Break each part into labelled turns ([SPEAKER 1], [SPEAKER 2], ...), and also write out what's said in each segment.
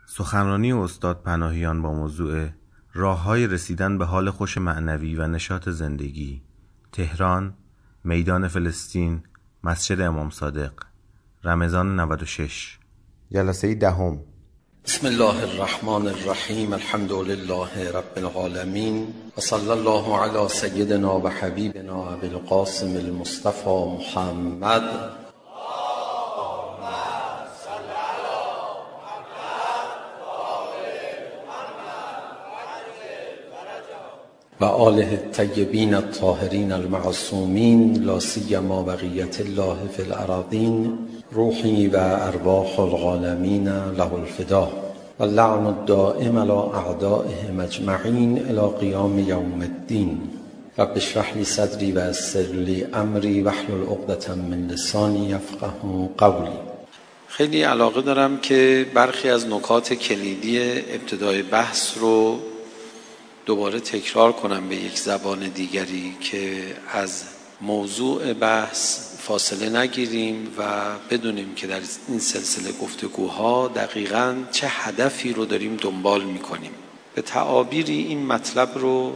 [SPEAKER 1] سخنرانی استاد پناهیان با موضوع راه‌های رسیدن به حال خوش معنوی و نشاط زندگی، تهران، میدان فلسطین، مسجد امام صادق، رمضان 96. جلسه دهم.
[SPEAKER 2] بسم الله الرحمن الرحیم. الحمد لله رب العالمین و صلی الله علی سیدنا و حبیبنا ابی القاسم المصطفى محمد و آله الطیبین الطاهرین المعصومین، لا سیما بقیة الله فی الارضین، روحی و ارواح العالمین له الفدا و اللعن الدائم علی اعدائهم اجمعین الی قیام یوم الدین. رب اشرح لی صدری و یسر لی امری واحلل عقدة من لسانی یفقهوا قولی. خیلی علاقه دارم که برخی از نکات کلیدی ابتدای بحث رو دوباره تکرار کنم به یک زبان دیگری که از موضوع بحث فاصله نگیریم و بدونیم که در این سلسله گفتگوها دقیقاً چه هدفی رو داریم دنبال میکنیم. به تعابیری این مطلب رو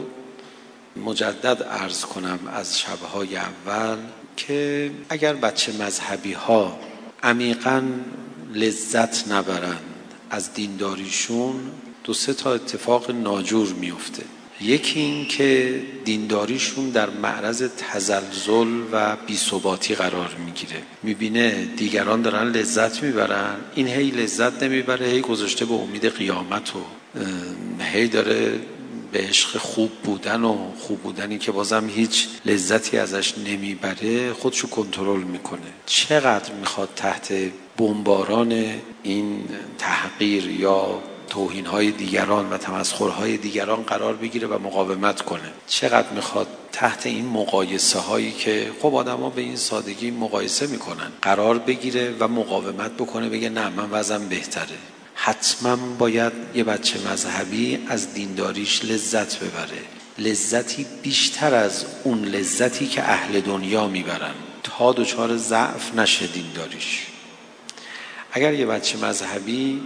[SPEAKER 2] مجدد عرض کنم از شبهای اول که اگر بچه مذهبی ها عمیقاً لذت نبرند از دینداریشون، دو سه تا اتفاق ناجور میفته. یکی این که دینداریشون در معرض تزلزل و بی‌ثباتی قرار میگیره. میبینه دیگران دارن لذت میبرن، این هی لذت نمیبره، هی گذاشته به امید قیامت و هی داره به عشق خوب بودن و خوب بودنی که بازم هیچ لذتی ازش نمیبره خودشو کنترل میکنه. چقدر میخواد تحت بمباران این تحقیر یا توهین‌های دیگران و تمسخرهای دیگران قرار بگیره و مقاومت کنه؟ چقدر میخواد تحت این مقایسه هایی که خب آدم‌ها به این سادگی مقایسه میکنن قرار بگیره و مقاومت بکنه، بگه نه من وضعم بهتره؟ حتما باید یه بچه مذهبی از دینداریش لذت ببره، لذتی بیشتر از اون لذتی که اهل دنیا میبرن، تا دچار ضعف نشه دینداریش. اگر یه بچه مذهبی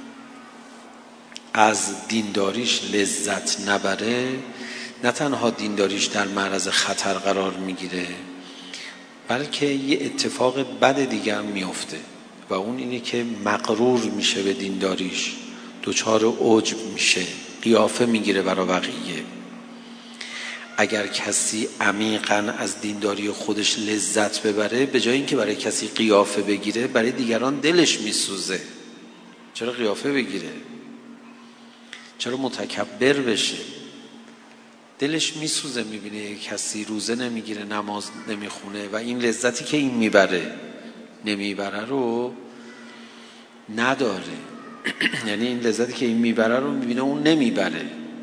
[SPEAKER 2] از دینداریش لذت نبره، نه تنها دینداریش در معرض خطر قرار میگیره، بلکه یه اتفاق بد دیگر میفته و اون اینه که مغرور میشه به دینداریش، دچار عجب میشه، قیافه میگیره برای بقیه. اگر کسی عمیقاً از دینداری خودش لذت ببره، به جای اینکه برای کسی قیافه بگیره، برای دیگران دلش میسوزه. چرا قیافه بگیره؟ چرا متکبر بشه؟ دلش میسوزه، میبینه کسی روزه نمیگیره، نماز نمیخونه و این لذتی که این نمیبره رو نداره. یعنی این لذتی که این میبره رو میبینه اون نمیبره.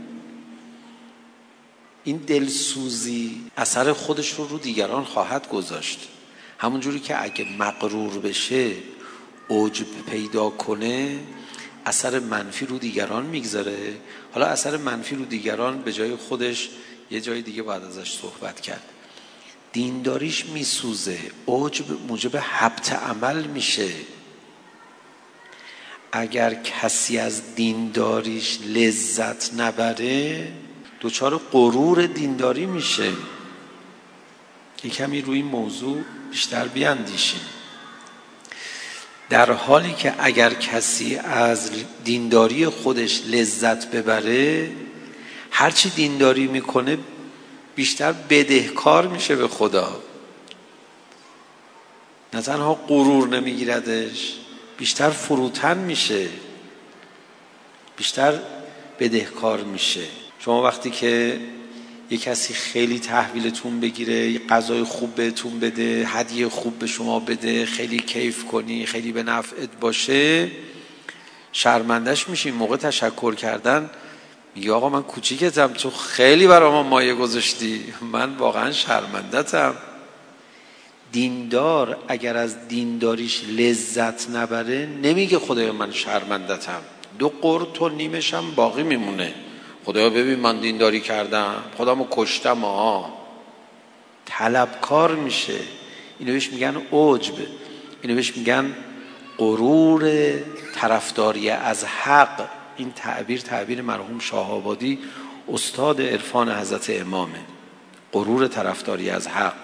[SPEAKER 2] این دلسوزی اثر خودش رو دیگران خواهد گذاشت. همون جوری که اگه مغرور بشه، عجب پیدا کنه، اثر منفی رو دیگران میگذاره. حالا اثر منفی رو دیگران به جای خودش یه جای دیگه باید ازش صحبت کرد. دینداریش میسوزه، عجب موجب حبط عمل میشه. اگر کسی از دینداریش لذت نبره، دچار غرور دینداری میشه. که کمی روی این موضوع بیشتر بیاندیشیم. در حالی که اگر کسی از دینداری خودش لذت ببره، هرچی دینداری میکنه بیشتر بدهکار میشه به خدا. نه تنها غرور نمیگیردش، بیشتر فروتن میشه، بیشتر بدهکار میشه. شما وقتی که یک کسی خیلی تحویلتون بگیره، غذای خوب بهتون بده، هدیه خوب به شما بده، خیلی کیف کنی، خیلی به نفعت باشه، شرمندش میشی. موقع تشکر کردن میگه آقا من کوچیکتم، تو خیلی برام مایه گذاشتی، من واقعا شرمندتم. دیندار اگر از دینداریش لذت نبره، نمیگه خدایا من شرمندتم، 2 قرط و نیمشم باقی میمونه. خدایا ببین من دینداری کردم، خودمو کشتم. طلبکار میشه. اینو بهش میگن عجب، اینو بهش میگن غرور طرفداری از حق، این تعبیر مرحوم شاه‌آبادی استاد عرفان حضرت امامه، غرور طرفداری از حق.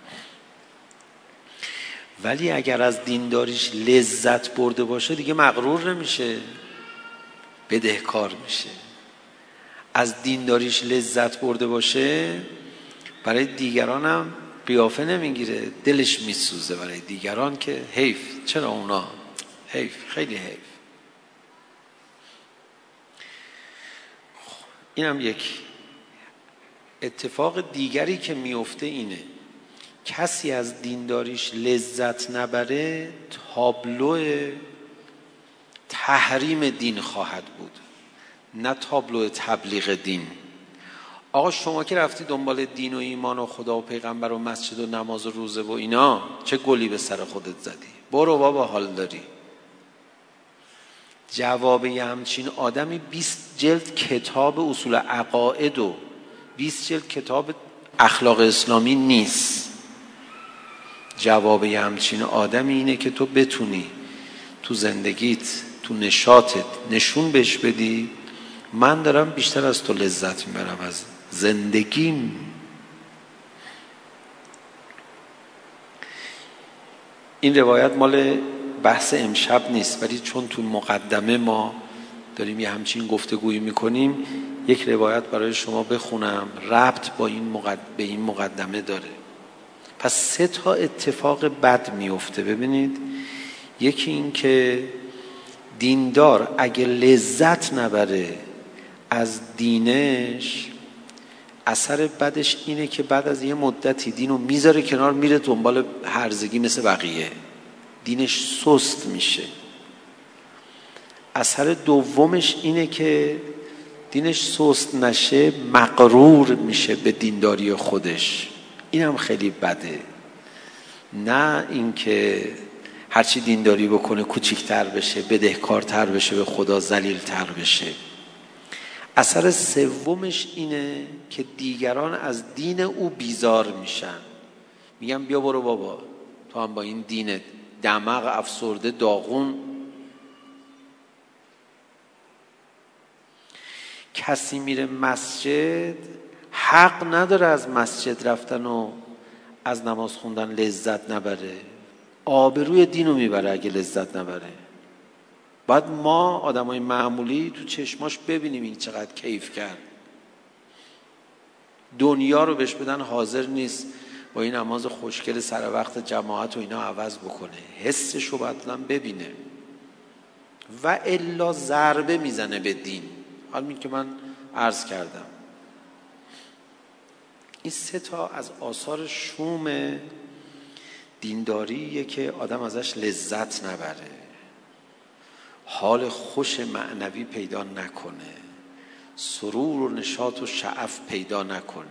[SPEAKER 2] ولی اگر از دینداریش لذت برده باشه دیگه مغرور نمیشه، بدهکار میشه. از دینداریش لذت برده باشه برای دیگران هم قیافه نمیگیره، دلش میسوزه برای دیگران که حیف، چرا اونا، حیف، خیلی حیف. اینم یک اتفاق دیگری که میفته اینه، کسی از دینداریش لذت نبره تابلو تحریم دین خواهد بود، نه تابلو تبلیغ دین. آقا شما که رفتی دنبال دین و ایمان و خدا و پیغمبر و مسجد و نماز و روزه و اینا، چه گلی به سر خودت زدی؟ برو بابا حال داری. جواب یه همچین آدمی 20 جلد کتاب اصول عقاید و 20 جلد کتاب اخلاق اسلامی نیست. جواب یه همچین آدمی اینه که تو بتونی تو زندگیت، تو نشاطت نشون بهش بدی من دارم بیشتر از تو لذت میبرم از زندگیم. این روایت مال بحث امشب نیست، ولی چون تو مقدمه ما داریم یه همچین گفتگویی میکنیم، یک روایت برای شما بخونم، ربط با به این مقدمه داره. پس 3 تا اتفاق بد میفته. ببینید، یکی این که دیندار اگه لذت نبره از دینش، اثر بدش اینه که بعد از یه مدتی دینو میذاره کنار، میره دنبال هرزگی مثل بقیه، دینش سست میشه. اثر دومش اینه که دینش سست نشه، مغرور میشه به دینداری خودش. این هم خیلی بده. نه اینکه هرچی دینداری بکنه کوچیک‌تر بشه، بدهکارتر بشه، به خدا ذلیل‌تر بشه. اثر سومش اینه که دیگران از دین او بیزار میشن، میگن بیا برو بابا، تو هم با این دینت دماغ افسرده داغون. کسی میره مسجد، حق نداره از مسجد رفتن و از نماز خوندن لذت نبره، آبروی دینو میبره اگه لذت نبره. باید ما آدمای معمولی تو چشماش ببینیم این چقدر کیف کرد. دنیا رو بهش بدن حاضر نیست با این نماز خوشگل سر وقت جماعت و اینا عوض بکنه، حسش رو باید ببینه و الا ضربه میزنه به دین. همین که من عرض کردم، این 3 تا از آثار شوم دینداریه که آدم ازش لذت نبره، حال خوش معنوی پیدا نکنه، سرور و نشاط و شعف پیدا نکنه.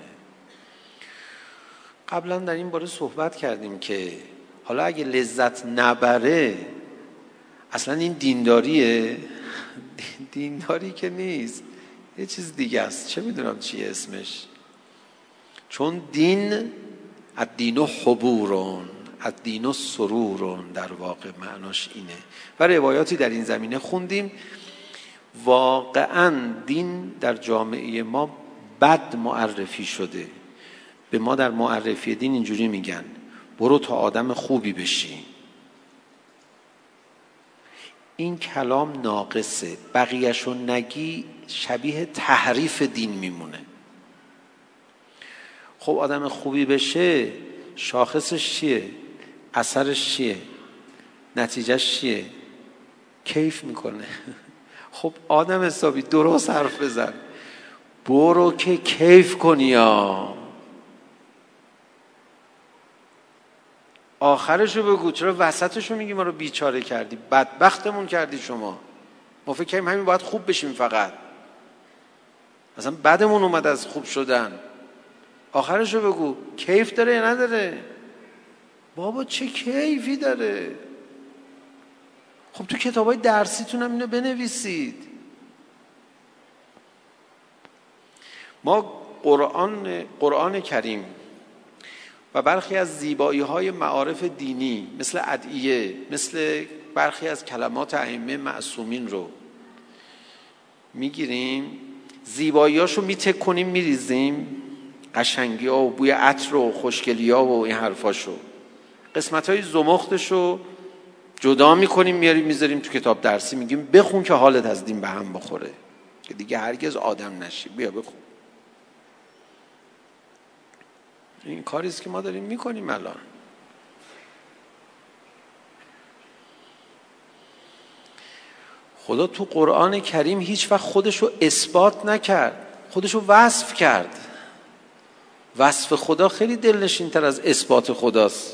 [SPEAKER 2] قبلا در این باره صحبت کردیم که حالا اگه لذت نبره اصلا این دینداریه؟ دینداری که نیست، یه چیز دیگه است، چه میدونم چیه اسمش. چون دین، الدین حبورون، الدین سرورون، در واقع معناش اینه. و روایاتی در این زمینه خوندیم. واقعا دین در جامعه ما بد معرفی شده. به ما در معرفی دین اینجوری میگن برو تا آدم خوبی بشی. این کلام ناقصه، بقیه‌شو نگی شبیه تحریف دین میمونه. خب آدم خوبی بشه شاخصش چیه؟ اثرش چیه؟ نتیجهش چیه؟ کیف میکنه. خب آدم حسابی درست حرف بزن، برو که کیف کنی. آخرشو بگو، چرا وسطشو میگی ما رو بیچاره کردی، بدبختمون کردی شما. ما فکر کنیم همین باید خوب بشیم فقط، اصلا بدمون اومد از خوب شدن. آخرشو بگو کیف داره یا نداره؟ بابا چه کیفی داره؟ خب تو کتابای درسیتون هم اینو بنویسید. ما قرآن کریم و برخی از زیبایی‌های معارف دینی مثل ادعیه، مثل برخی از کلمات ائمه معصومین رو میگیریم، زیباییاشو میتکنیم میریزیم، قشنگی ها و بوی عطر و خوشگلی ها و این حرفاشو، قسمت های زمختشو جدا میکنیم میاریم میذاریم تو کتاب درسی، میگیم بخون که حالت از دین به هم بخوره که دیگه هرگز آدم نشی، بیا بخون. این کاریست که ما داریم میکنیم الان. خدا تو قرآن کریم هیچ وقت خودشو اثبات نکرد، خودشو وصف کرد. وصف خدا خیلی دلنشین تر از اثبات خداست.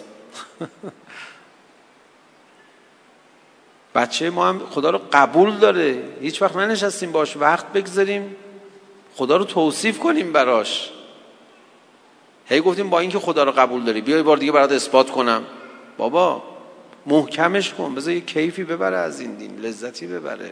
[SPEAKER 2] بچه ما هم خدا رو قبول داره، هیچ وقت ننشستیم باش وقت بگذاریم خدا رو توصیف کنیم براش. هی گفتیم با اینکه خدا رو قبول داری بیا یه بار دیگه برات اثبات کنم. بابا محکمش کن، بذار یه کیفی ببره از این دین، لذتی ببره.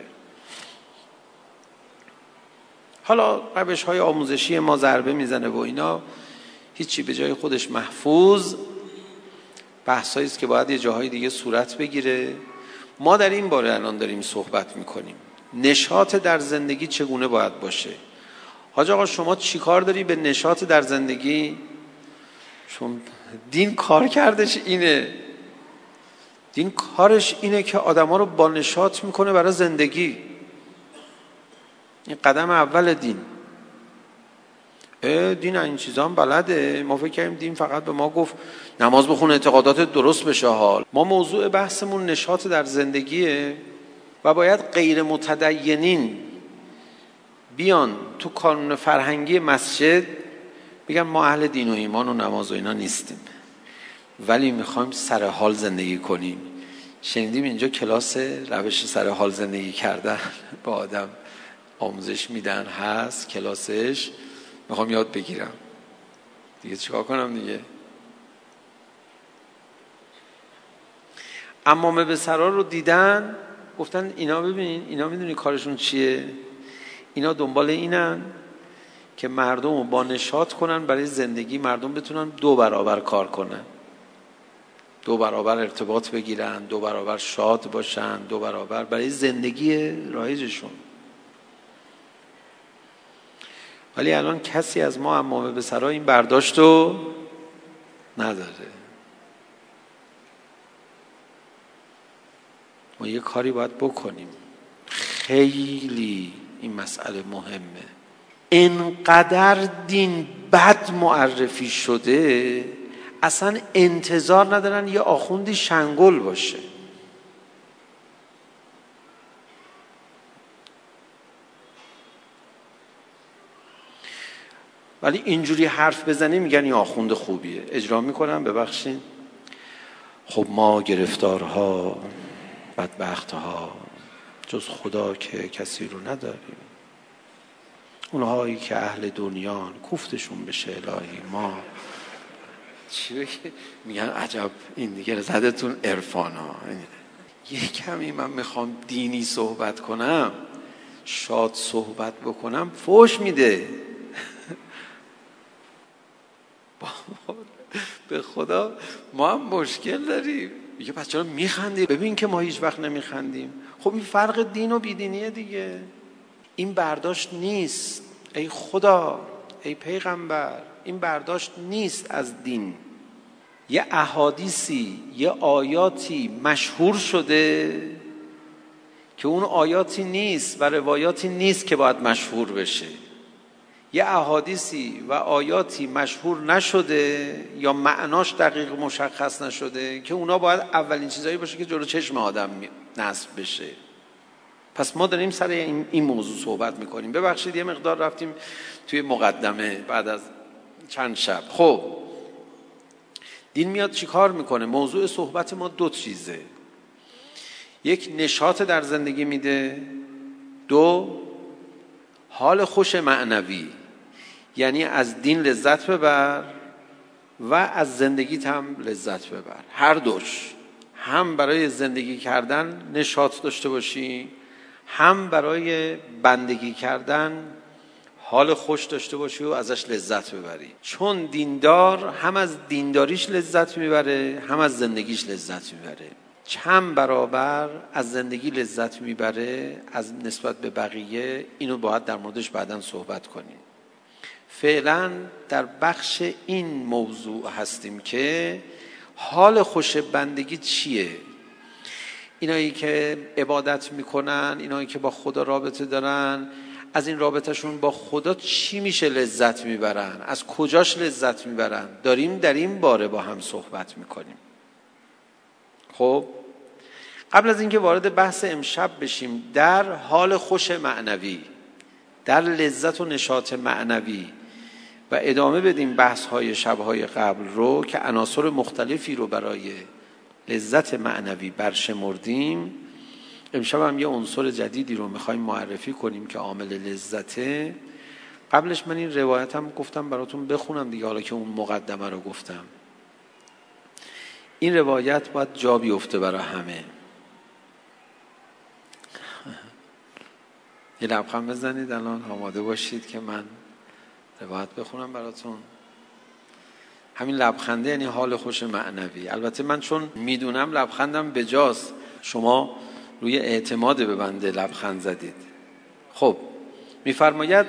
[SPEAKER 2] حالا روش‌های آموزشی ما ضربه میزنه و اینا، هیچی به جای خودش محفوظ، بحثایی است که باید یه جاهای دیگه صورت بگیره. ما در این باره الان داریم صحبت میکنیم، نشاط در زندگی چگونه باید باشه. حاج آقا شما چی کار داری به نشاط در زندگی؟ چون دین کار کردش اینه، دین کارش اینه که آدما رو با نشاط میکنه برای زندگی. این قدم اول دین. دین این چیزا هم بلده. ما فکر کردیم دین فقط به ما گفت نماز بخون اعتقادات درست بشه. حال ما موضوع بحثمون نشاط در زندگیه و باید غیر متدینین بیان تو کانون فرهنگی مسجد بگن ما اهل دین و ایمان و نماز و اینا نیستیم ولی میخوایم سر حال زندگی کنیم. شنیدیم اینجا کلاس روش سر حال زندگی کردن با آدم آموزش میدن، هست کلاسش، میخوام یاد بگیرم دیگه. چیکار کنم دیگه؟ عمامه به سرا رو دیدن، گفتن اینا ببین اینا میدونی کارشون چیه؟ اینا دنبال اینن که مردم رو با نشاط کنن برای زندگی، مردم بتونن 2 برابر کار کنن، 2 برابر ارتباط بگیرن، 2 برابر شاد باشن، 2 برابر برای زندگی رایجشون. ولی الان کسی از ما عمامه به سرا این برداشت رو نداره. ما یه کاری باید بکنیم، خیلی این مسئله مهمه. انقدر دین بد معرفی شده اصلا انتظار ندارن یه آخوندی شنگل باشه. ولی اینجوری حرف بزنی میگن این آخوند خوبیه، اجرا میکنن. ببخشید خب ما گرفتارها بدبختها جز خدا که کسی رو نداریم، اونهایی که اهل دنیان کوفتشون بشه الهی ما چی بگه؟ میگن عجب این دیگه زدتون عرفانا. یه کمی من میخوام دینی صحبت کنم، شاد صحبت بکنم، فوش میده. به خدا ما هم مشکل داریم. میگه پس چرا میخندی؟ ببین که ما هیچ وقت نمیخندیم. خب این فرق دین و بیدینیه دیگه. این برداشت نیست ای خدا ای پیغمبر، این برداشت نیست از دین. یه احادیثی یه آیاتی مشهور شده که اون آیاتی نیست و روایاتی نیست که باید مشهور بشه. یه احادیثی و آیاتی مشهور نشده یا معناش دقیق مشخص نشده که اونا باید اولین چیزایی باشه که جلو چشم آدم نصب بشه. پس ما داریم سر این موضوع صحبت میکنیم. ببخشید یه مقدار رفتیم توی مقدمه بعد از چند شب. خب دین میاد چی کار میکنه؟ موضوع صحبت ما 2 چیزه. یک نشاط در زندگی میده، 2 حال خوش معنوی، یعنی از دین لذت ببر و از زندگیت هم لذت ببر. هر دوش، هم برای زندگی کردن نشاط داشته باشی، هم برای بندگی کردن حال خوش داشته باشی و ازش لذت ببری. چون دیندار هم از دینداریش لذت میبره هم از زندگیش لذت میبره. چند برابر از زندگی لذت میبره از نسبت به بقیه، اینو باید در موردش بعداً صحبت کنیم. فعلا در بخش این موضوع هستیم که حال خوش بندگی چیه. اینایی که عبادت میکنن، اینایی که با خدا رابطه دارن، از این رابطهشون با خدا چی میشه لذت میبرن، از کجاش لذت میبرن، داریم در این باره با هم صحبت میکنیم. خب قبل از اینکه وارد بحث امشب بشیم در حال خوش معنوی، در لذت و نشاط معنوی و ادامه بدیم بحث های شبهای قبل رو که عناصر مختلفی رو برای لذت معنوی برشمردیم، امشب هم یه عنصر جدیدی رو میخوایم معرفی کنیم که عامل لذته. قبلش من این روایتم گفتم براتون بخونم دیگه، حالا که اون مقدمه رو گفتم. این روایت باید جا بیفته برای همه. یه لبخند بزنید الان، آماده باشید که من روایت بخونم براتون. همین لبخنده یعنی حال خوش معنوی. البته من چون میدونم لبخندم بجاست، شما روی اعتماد به بنده لبخند زدید. خب میفرماید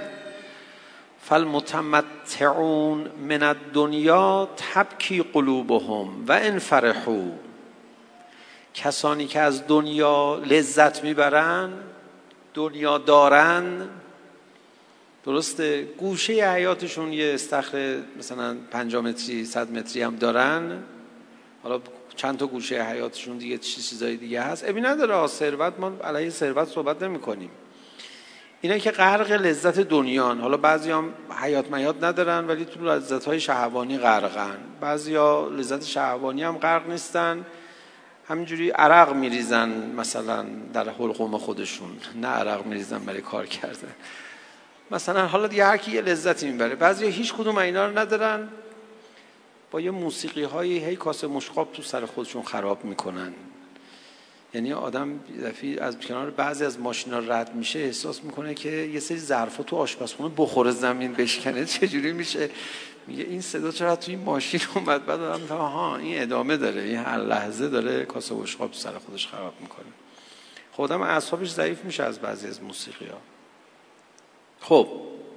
[SPEAKER 2] فالمتمتعون من الدنیا تبکی قلوبهم و ان فرحوا. کسانی که از دنیا لذت میبرن، دنیا دارن، درسته گوشه حیاتشون یه استخر مثلا 5 متری 100 متری هم دارن، حالا چند تا گوشه حیاتشون دیگه چیزای دیگه هست، ابی نداره. ثروت، ما علیه ثروت صحبت نمی کنیم. اینا که غرق لذت دنیان، حالا بعضی هم حیات میات ندارن ولی تو لذت‌های شهوانی غرقن، بعضی ها لذت شهوانی هم غرق نیستن، همینجوری عرق میریزن مثلا در حلقوم خودشون، نه عرق میریزن برای کار کردن مثلا. حالا دیگه هر کی یه لذتی میبره. بعضی هیچ کدوم اینا رو ندارن، با یه موسیقی هایی هی کاسه مشقاب تو سر خودشون خراب میکنن. یعنی آدم دفعی از کنار بعضی از ماشینا رد میشه احساس میکنه که یه سری ظرفا تو آشپزخونه بخوره زمین بشکنه، چجوری میشه؟ میگه این صدا چرا تو این ماشین اومد؟ بعد آدم میگه آها این ادامه داره، این هر لحظه داره کاسه مشقاب تو سر خودش خراب میکنه. خب آدم اعصابش ضعیف میشه از بعضی از موسیقی ها. خب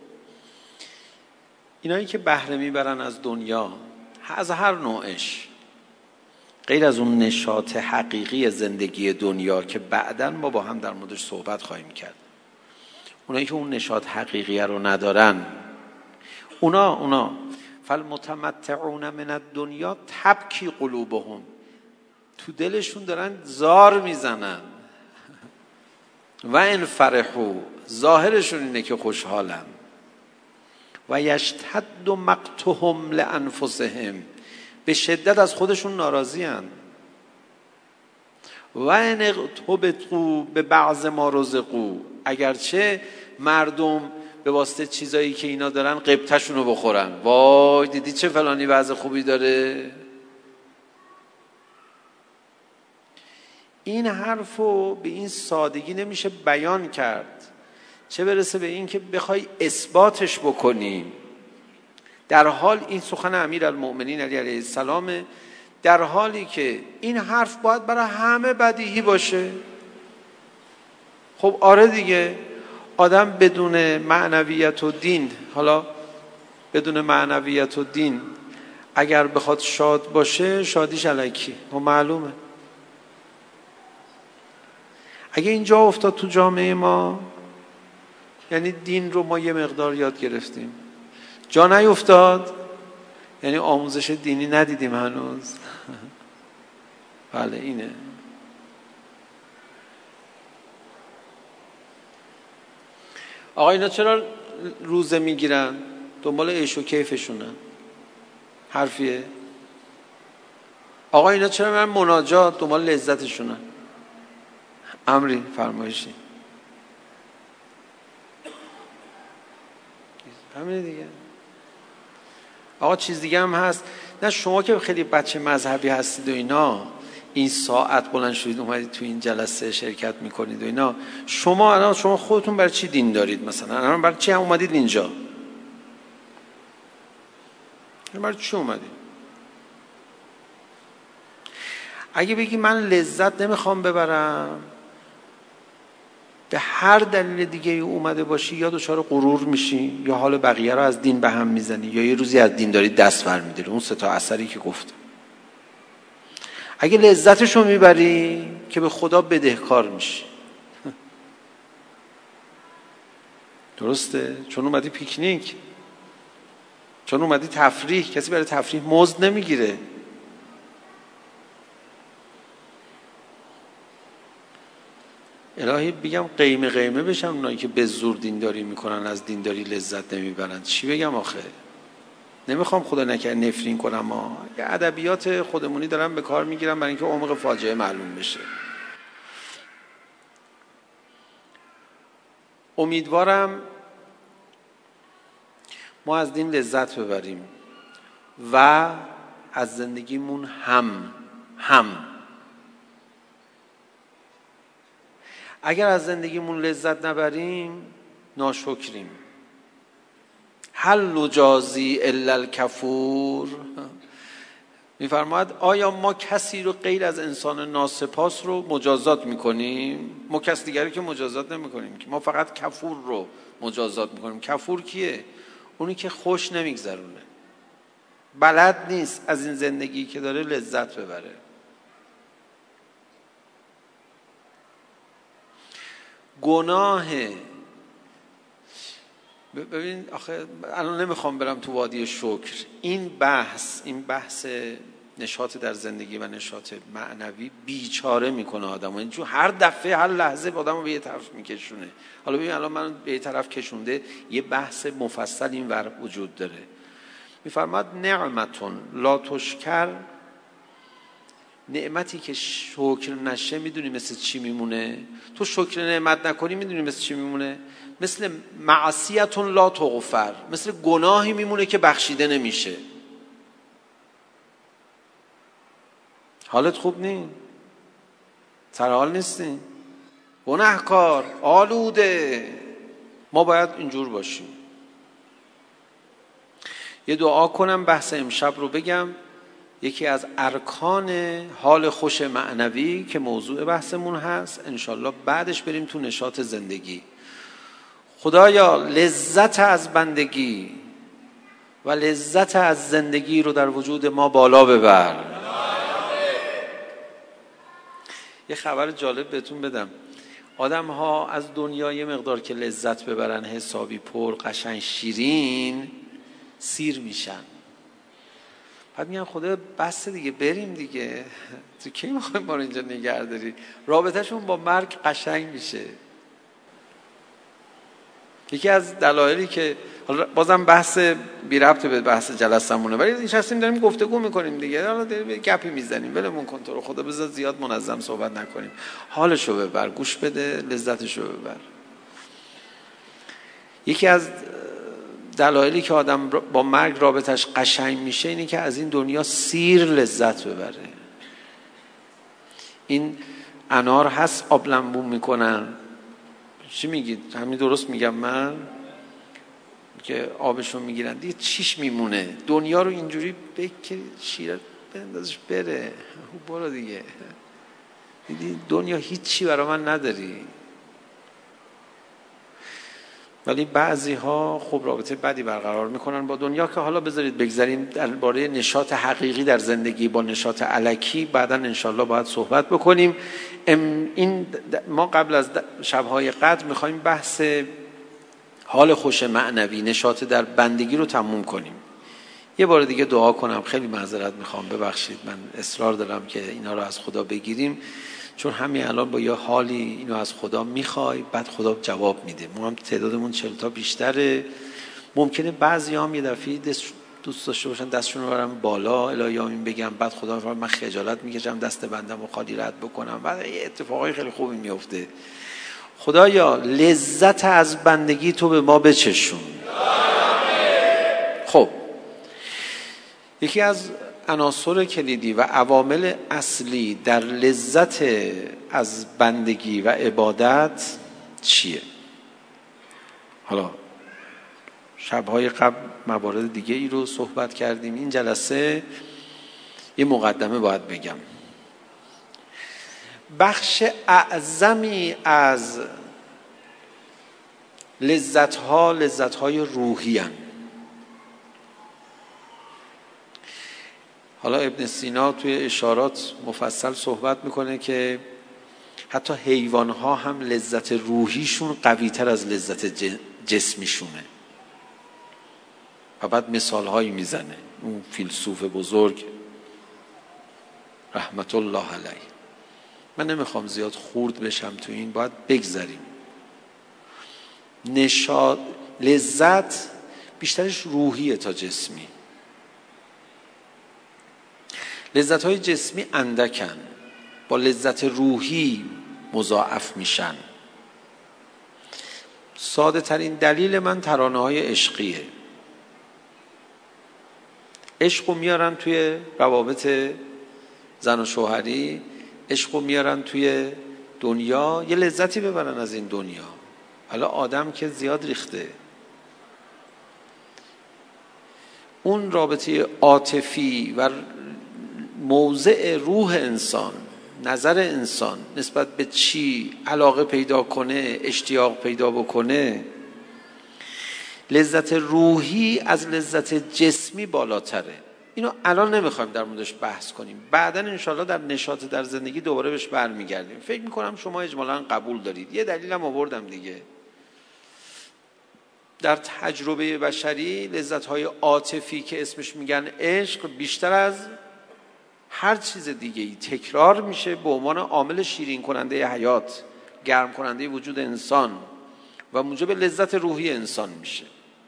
[SPEAKER 2] اینایی که بهره میبرن از دنیا از هر نوعش، غیر از اون نشاط حقیقی زندگی دنیا که بعداً ما با هم در موردش صحبت خواهیم کرد، اونایی که اون نشاط حقیقی رو ندارن، اونا فالمتمتعون من الدنیا تبکی قلوبهم، تو دلشون دارن زار میزنن. و ان فرحوا، ظاهرشون اینه که خوشحالن. و یشتد مقتهم لانفسهم، به شدت از خودشون ناراضی هن. و ان اغتبطوا به بعض ما رزقوا، اگرچه مردم به واسطه چیزایی که اینا دارن غبطه‌شون رو بخورن، وای دیدی چه فلانی وضع خوبی داره. این حرفو به این سادگی نمیشه بیان کرد، چه برسه به این که بخوای اثباتش بکنیم. در حال این سخن امیرالمؤمنین علی علیه السلام، در حالی که این حرف باید برای همه بدیهی باشه. خب آره دیگه، آدم بدون معنویت و دین، حالا بدون معنویت و دین اگر بخواد شاد باشه شادیش الکی، خب معلومه. اگه اینجا افتاد تو جامعه ما، یعنی دین رو ما یه مقدار یاد گرفتیم، جا نیفتاد یعنی آموزش دینی ندیدیم هنوز. بله اینه. آقا اینا چرا روزه میگیرن؟ دنبال عیش و کیفشونن. حرفیه؟ آقا اینا چرا میرن مناجات؟ دنبال لذتشونن. امری، فرمایشی. همین دیگه. آقا چیز دیگه هم هست. نه شما که خیلی بچه مذهبی هستید و اینا، این ساعت بلند شدید اومدید تو این جلسه شرکت میکنید و اینا، شما خودتون برای چی دین دارید؟ مثلا الان برای چی هم اومدید اینجا؟ برای چی اومدید؟ اگه بگی من لذت نمیخوام ببرم، به هر دلیل دیگه اومده باشی، یا دچار غرور میشی، یا حال بقیه رو از دین به هم میزنی، یا یه روزی از دین داری دست برمی‌داری. اون 3 اثری که گفتم. اگه لذتشو میبری که به خدا بدهکار میشی. درسته؟ چون اومدی پیکنیک، چون اومدی تفریح. کسی برای تفریح مزد نمیگیره. الهی بگم قیمه بشم اونایی که به زور دینداری میکنن، از دینداری لذت نمیبرن. چی بگم آخه؟ نمیخوام خدا نکنه نفرین کنم، ما یه ادبیات خودمونی دارم به کار میگیرم برای اینکه عمق فاجعه معلوم بشه. امیدوارم ما از دین لذت ببریم و از زندگیمون هم اگر از زندگیمون لذت نبریم ناشکریم. هل نجازی الا الکفور. میفرماید آیا ما کسی رو غیر از انسان ناسپاس رو مجازات میکنیم؟ ما کس دیگری که مجازات نمیکنیم، که ما فقط کفور رو مجازات میکنیم. کفور کیه؟ اونی که خوش نمیگذرونه، بلد نیست از این زندگی که داره لذت ببره. گناه. ببین آخه الان نمیخوام برم تو وادی شکر. این بحث نشاط در زندگی و نشاط معنوی بیچاره میکنه آدمو. این چون هر دفعه هر لحظه آدمو به یه طرف میکشونه. حالا ببین الان من به یه طرف کشونده، یه بحث مفصل این ور وجود داره. میفرماد نعمتون لا تشکر. نعمتی که شکر نشه میدونی مثل چی میمونه؟ تو شکر نعمت نکنی میدونی مثل چی میمونه؟ مثل معصیتون لا تغفر، مثل گناهی میمونه که بخشیده نمیشه. حالت خوب نی؟ سر حال نیستی؟ گناهکار، آلوده. ما باید اینجور باشیم. یه دعا کنم بحث امشب رو بگم. یکی از ارکان حال خوش معنوی که موضوع بحثمون هست، انشالله بعدش بریم تو نشاط زندگی. خدایا لذت از بندگی و لذت از زندگی رو در وجود ما بالا ببر. یه خبر جالب بهتون بدم. آدم ها از دنیا یه مقدار که لذت ببرن حسابی پر قشنگ شیرین سیر میشن. بعد میگن خدا بس دیگه بریم دیگه، تو کی میخوایم ما رو اینجا نگه داری؟ رابطهشون با مرگ قشنگ میشه. یکی از دلایلی که حالا بازم بحث بی ربط به بحث جلسمونه، ولی نشستیم داریم گفتگو میکنیم دیگه، حالا داریم گپی میزنیم، ولمون کن تو رو خدا، بذار زیاد منظم صحبت نکنیم. حالشو ببر، گوش بده، لذتشو ببر. یکی از دلایلی که آدم با مرگ رابطش قشنگ میشه اینه که از این دنیا سیر لذت ببره. این انار هست آب لمبون میکنن، چی میگید؟ همین درست میگم من؟ که آبشون میگیرن دیگه چیش میمونه؟ دنیا رو اینجوری بکری شیر بندازش بره، برو دیگه. دیدی دنیا هیچی برای من نداری. ولی بعضی ها خب رابطه بدی برقرار میکنن با دنیا که حالا بذارید بگذاریم درباره نشاط حقیقی در زندگی با نشاط الکی بعداً انشالله باید صحبت بکنیم. این ما قبل از شبهای قدر میخوایم بحث حال خوش معنوی، نشاط در بندگی رو تموم کنیم. یه بار دیگه دعا کنم. خیلی معذرت میخوام، ببخشید، من اصرار دارم که اینا رو از خدا بگیریم، چون همین الان با یه حالی اینو از خدا میخوای، بعد خدا جواب میده. ما هم تعدادمون 40 تا بیشتره. ممکنه بعضی هم یه دفعه دوست داشته باشن دستشون رو برم بالا الهی آمین بگم، بعد خدا من خجالت میکشم دست بندم و خالی رد بکنم، بعد یه اتفاقای خیلی خوبی میفته. خدایا لذت از بندگی تو به ما بچشون. خب یکی از عناصر کلیدی و عوامل اصلی در لذت از بندگی و عبادت چیه؟ حالا شبهای قبل موارد دیگه ای رو صحبت کردیم. این جلسه یه مقدمه باید بگم. بخش اعظمی از لذت‌های روحی هستند. حالا ابن سینا توی اشارات مفصل صحبت میکنه که حتی حیوان‌ها هم لذت روحیشون قوی‌تر از لذت جسمیشونه و بعد مثال‌هایی میزنه. اون فیلسوف بزرگ رحمت الله علیه، من نمیخوام زیاد خورد بشم تو این، باید بگذریم. لذت بیشترش روحیه تا جسمی. لذت‌های جسمی اندکن، با لذت روحی مضاعف میشن. ساده ترین دلیل من ترانه‌های عشقیه. عشقو میارن توی روابط زن و شوهری، عشقو میارن توی دنیا، یه لذتی ببرن از این دنیا. حالا آدم که زیاد ریخته، اون رابطه عاطفی و موضع روح انسان، نظر انسان نسبت به چی علاقه پیدا کنه، اشتیاق پیدا بکنه، لذت روحی از لذت جسمی بالاتره. اینو الان نمیخوایم در موردش بحث کنیم، بعداً انشالله در نشاط در زندگی دوباره بهش برمیگردیم. فکر میکنم شما اجمالاً قبول دارید. یه دلیلم آوردم دیگه، در تجربه بشری لذت‌های عاطفی که اسمش میگن عشق بیشتر از هر چیز دیگه‌ای تکرار میشه به عنوان عامل شیرین کننده حیات، گرم کننده وجود انسان و موجب لذت روحی انسان میشه.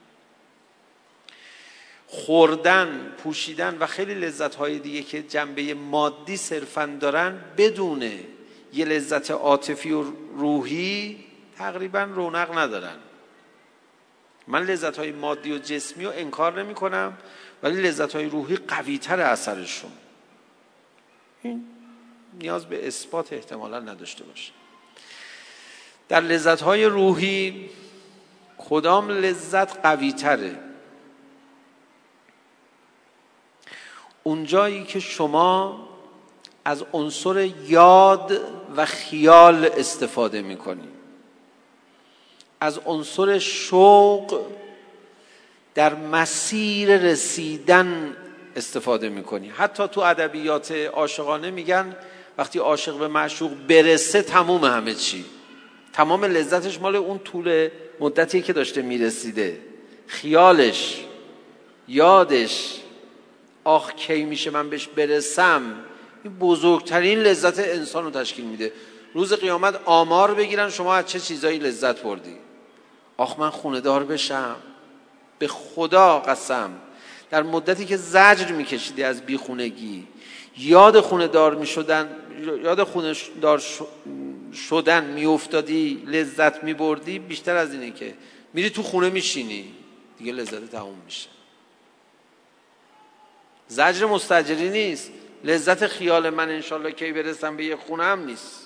[SPEAKER 2] خوردن، پوشیدن و خیلی لذت‌های دیگه که جنبه مادی صرفاً دارن بدون یه لذت عاطفی و روحی تقریباً رونق ندارن. من لذت‌های مادی و جسمی رو انکار نمی‌کنم، ولی لذت‌های روحی قوی‌تر اثرشون. این نیاز به اثبات احتمالاً نداشته باشه. در لذت‌های روحی کدام لذت قوی‌تره؟ اونجایی که شما از عنصر یاد و خیال استفاده می‌کنی، از عنصر شوق در مسیر رسیدن استفاده می‌کنی. حتی تو ادبیات عاشقانه میگن وقتی عاشق به معشوق برسه تموم همه چی، تمام لذتش مال اون طول مدتی که داشته میرسیده، خیالش، یادش، آخ کی میشه من بهش برسم. این بزرگترین لذت انسان رو تشکیل میده. روز قیامت آمار بگیرن شما از چه چیزایی لذت بردی. آخ من خونه دار بشم، به خدا قسم در مدتی که زجر میکشیدی از بیخونگی، یاد خونه دار میشدن، یاد خونه دار شدن میافتادی، لذت میبردی، بیشتر از اینه که میری تو خونه میشینی دیگه لذت تموم میشه. زجر مستجری نیست، لذت خیال من انشالله کی برسم به یه خونه هم نیست.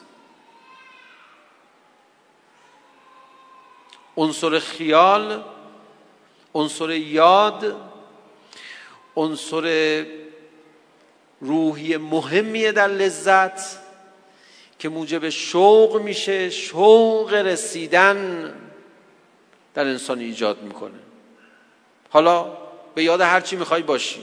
[SPEAKER 2] عنصر خیال، عنصر یاد، عنصر روحی مهمیه در لذت که موجب شوق میشه، شوق رسیدن در انسان ایجاد میکنه. حالا به یاد هر چی میخوای باشی.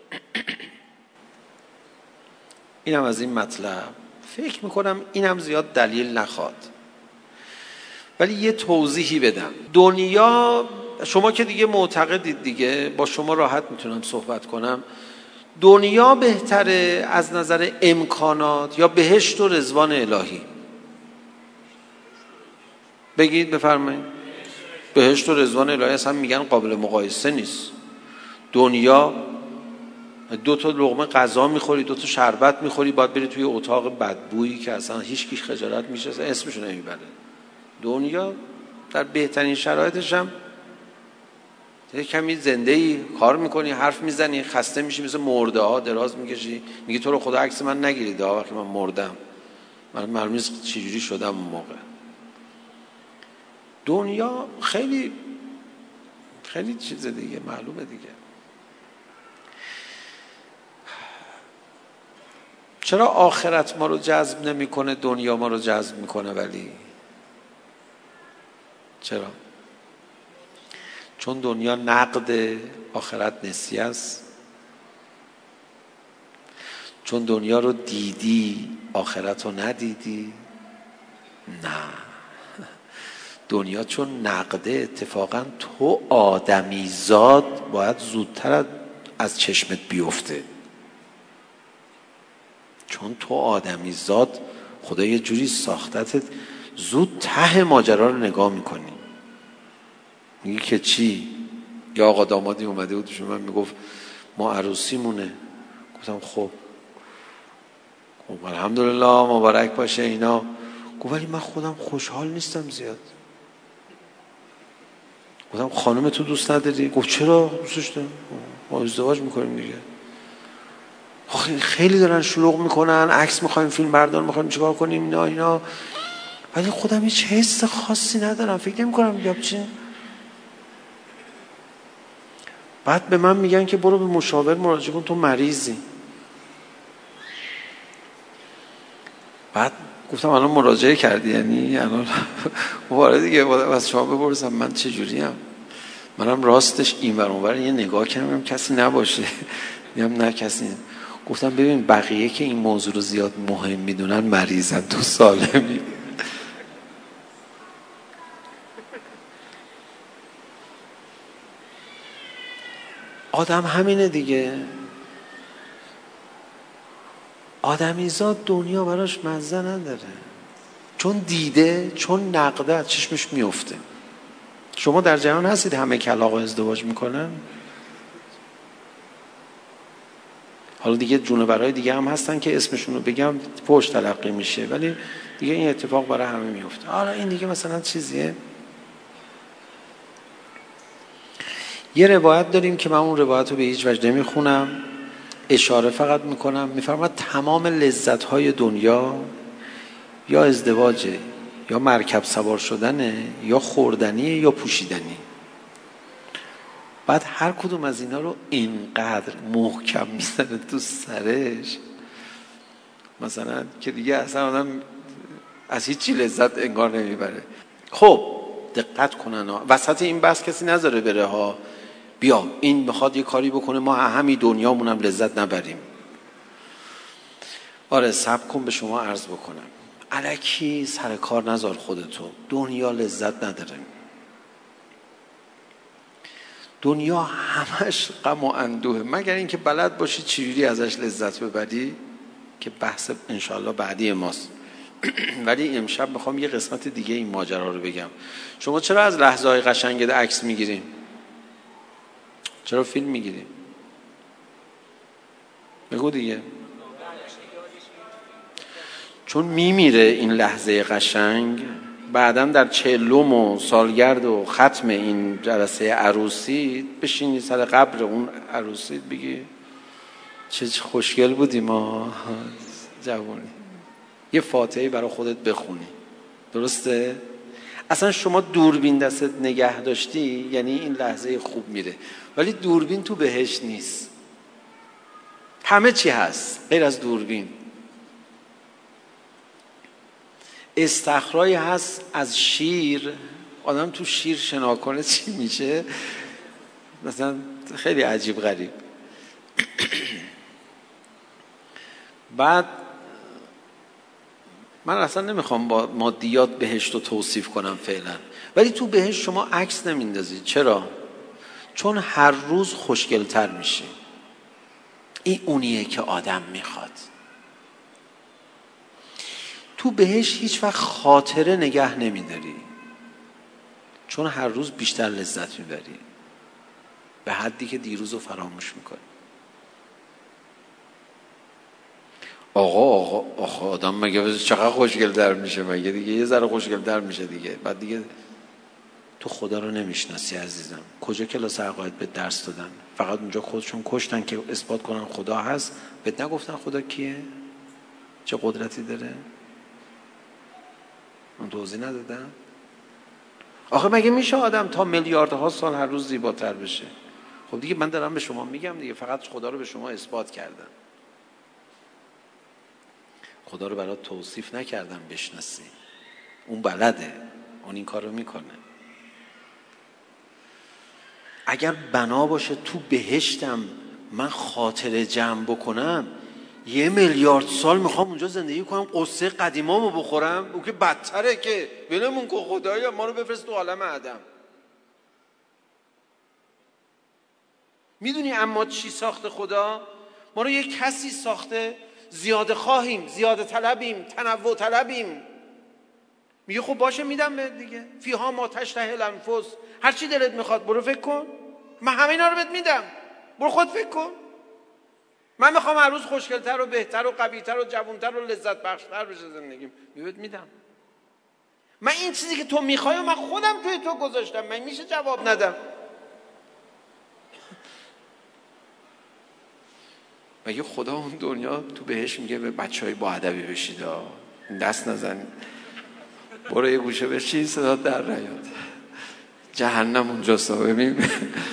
[SPEAKER 2] اینم از این مطلب. فکر میکنم اینم زیاد دلیل نخواد، ولی یه توضیحی بدم. دنیا، شما که دیگه معتقدید دیگه، با شما راحت میتونم صحبت کنم. دنیا بهتره از نظر امکانات یا بهشت و رضوان الهی؟ بگید بفرمایید. بهشت و رضوان الهی اصلا میگن قابل مقایسه نیست. دنیا 2 تا لقمه غذا میخوری، 2 تا شربت میخوری، باید بری توی اتاق بدبویی که اصلا هیچ کیش خجالت میشه، اصلا اسمشو نمیبره. دنیا در بهترین شرایطش هم کمی زنده‌ای، کار میکنی، حرف میزنی، خسته میشی، مثل مرده ها دراز میکشی، میگی تو رو خدا عکس من نگیرید وقتی من مردم، من معلوم نیست چجوری شدم اون موقع. دنیا خیلی خیلی چیز دیگه، معلومه دیگه. چرا آخرت ما رو جذب نمیکنه، دنیا ما رو جذب میکنه؟ ولی چرا؟ چون دنیا نقد، آخرت نسیه است. چون دنیا رو دیدی، آخرت رو ندیدی. نه، دنیا چون نقده، اتفاقا تو آدمی زاد باید زودتر از چشمت بیفته. چون تو آدمی زاد خدا یه جوری ساختتت زود ته ماجرا رو نگاه میکنی. میگی که چی؟ یا آقا دامادی اومده بود من میگفت ما عروسیمونه. گفتم خب الحمدلله مبارک باشه اینا. گفت ولی من خودم خوشحال نیستم زیاد. گفتم خانم تو دوست نداری؟ گفت چرا دوستش دارم، ما ازدواج میکنیم دیگه. خیلی دارن شلوغ میکنن، عکس میخوایم، فیلم بردار میخوایم، چیکار کنیم اینا ولی خودم هیچ حس خاصی ندارم، فکر نمیکنم بیام چی. بعد به من میگن که برو به مشاور مراجعه کن، تو مریضی. بعد گفتم الان مراجعه کردی؟ یعنی الان وارد دیگه از شما بپرسم من چه جوریم؟ منم راستش این ور اون ور یه نگاه کردم کسی نباشه. میگم نه کسی. گفتم ببین بقیه که این موضوع رو زیاد مهم میدونن مریضن، تو سالمی. آدم همینه دیگه. آدمیزاد دنیا براش مزه نداره، چون دیده، چون نقده از چشمش میفته. شما در جهان هستید همه کلاغ ازدواج میکنن؟ حالا دیگه جونورای دیگه هم هستن که اسمشون رو بگم فحش تلقی میشه، ولی دیگه این اتفاق برای همه میفته. حالا این دیگه مثلا چیزیه. یه روایت داریم که من اون روایت رو به هیچ وجه نمیخونم، اشاره فقط میکنم. میفرماد تمام لذت‌های دنیا یا ازدواجه، یا مرکب سوار شدنه، یا خوردنیه، یا پوشیدنی. بعد هر کدوم از اینا رو اینقدر محکم میزنه تو سرش مثلا که دیگه اصلا آدم از هیچی لذت انگار نمیبره. خب دقت کنن وسط این بحث کسی نذاره بره ها، بیا این میخواد یه کاری بکنه ما همین دنیامونم لذت نبریم. آره صبر کن به شما عرض بکنم، الکی سر کار نذار خودتو. دنیا لذت نداره. دنیا همش غم و اندوه، مگر اینکه بلد باشی چجوری ازش لذت ببری که بحث انشالله بعدی ماست. ولی امشب میخوام یه قسمت دیگه این ماجرا رو بگم. شما چرا از لحظه های قشنگ عکس میگیرین؟ چرا فیلم میگیرین؟ بگو دیگه. چون میمیره این لحظه قشنگ، بعداً در 40م و سالگرد و ختم این جلسه عروسی بشینی سر قبر اون عروسی بگی چه خوشگل بودی ما جوانی، یه فاتحه برای خودت بخونی. درسته؟ اصلا شما دوربین دستت نگه داشتی یعنی این لحظه خوب میره، ولی دوربین تو بهشت نیست. همه چی هست غیر از دوربین. استخرایی هست از شیر، آدم تو شیر شنا کنه چی میشه، مثلا خیلی عجیب غریب. بعد من اصلا نمیخوام با مادیات بهشت رو توصیف کنم فعلا، ولی تو بهشت شما عکس نمیندازید. چرا؟ چون هر روز خوشگلتر میشه. این اونیه که آدم میخواد. تو بهشت هیچ وقت خاطره نگه نمیداری، چون هر روز بیشتر لذت میبری به حدی که دیروز رو فراموش میکنی. آقا آدم مگه چقدر خوشگل در میشه، مگه دیگه یه ذره خوشگل در میشه دیگه. بعد دیگه تو خدا رو نمیشناسی عزیزم. کجا کلاس عقاید به درس دادن؟ فقط اونجا خودشون کشتن که اثبات کنن خدا هست. بهت نگفتن خدا کیه؟ چه قدرتی داره؟ اون توضیح ندادن؟ آخه مگه میشه آدم تا میلیاردها سال هر روز زیباتر بشه؟ خب دیگه من دارم به شما میگم دیگه، فقط خدا رو به شما اثبات کردن. خدا رو برات توصیف نکردم بشناسی. اون بلده، اون این کار رو میکنه. اگر بنا باشه تو بهشتم من خاطره جمع بکنم 1,000,000,000 سال میخوام اونجا زندگی کنم، قصه قدیمامو بخورم، اون که بدتره که ولمون کن خدایا ما رو بفرست تو عالم عدم. میدونی اما چی ساخته خدا؟ ما رو یک کسی ساخته زیاده خواهیم، زیاده طلبیم، تنوع طلبیم. میگه خب باشه میدم بهت دیگه، فیها ما تشتهی الانفس، هر چی دلت میخواد برو فکر کن، من همه اینا رو بهت میدم، برو خود فکر کن. من میخوام هر روز خوشگل‌تر و بهتر و قوی‌تر و جوان‌تر و لذت بخش‌تر بشه زندگیم، بهت میدم. من این چیزی که تو میخوای من خودم توی تو گذاشتم، من میشه جواب ندم؟ مگه خدا اون دنیا تو بهش میگه به بچهای با ادبی بشید، دست نزن، برو یه گوشه بشین صدا در نیاد، جهنم اونجاست، ببین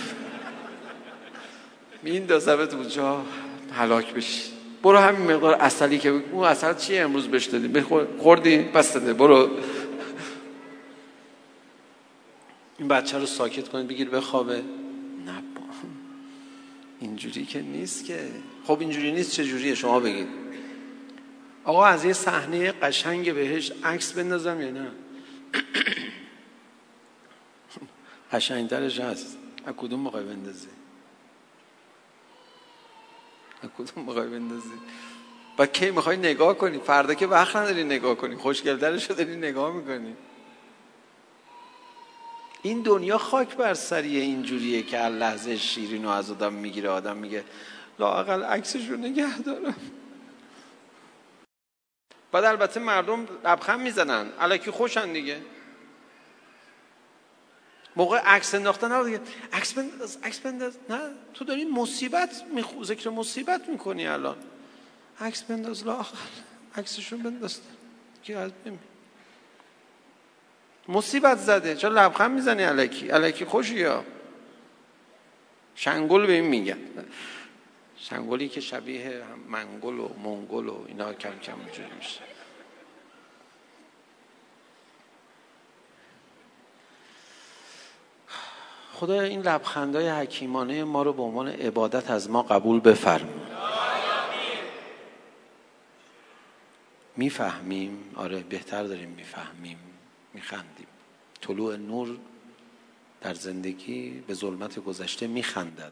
[SPEAKER 2] میندازمت اونجا هلاک بشی. برو همین مقدار عسلی که اون عسل چیه امروز بهش دادی خوردی بس داده، برو این بچه رو ساکت کنید بگیر بخوابه. نه اینجوری که نیست که. خب اینجوری نیست چجوریه شما بگید؟ آقا از یه صحنه قشنگ بهش عکس بندازم یا نه؟ قشنگترش هست، از کدوم میخوای بندازی؟ از کدوم میخوای بندازی؟ و کی میخوای نگاه کنی؟ فردا که وقت نداری نگاه کنی، خوشگل‌ترش رو داری نگاه میکنی. این دنیا خاک بر سریه اینجوریه که هر لحظه شیرین رو از آدم میگیره، آدم میگه لااقل عکسش رو نگه دارم. بعد البته مردم لبخند میزنن، الکی خوشن دیگه. موقع عکس انداختن ها دیگه عکس بنداز. نه تو داری مصیبت ذکر مصیبت میکنی الان. عکس بنداز، لااقل عکسشو بنداز که از ببین مصیبت زده، چرا لبخند میزنی الکی خوشی؟ یا شنگل به این میگن، شنگلی که شبیه منگل و منگل و اینا کم کم اینجوری میشه. خدا این لبخندهای حکیمانه ما رو به عنوان عبادت از ما قبول بفرما. میفهمیم؟ آره بهتر داریم میفهمیم، میخندیم. طلوع نور در زندگی به ظلمت گذشته میخندد.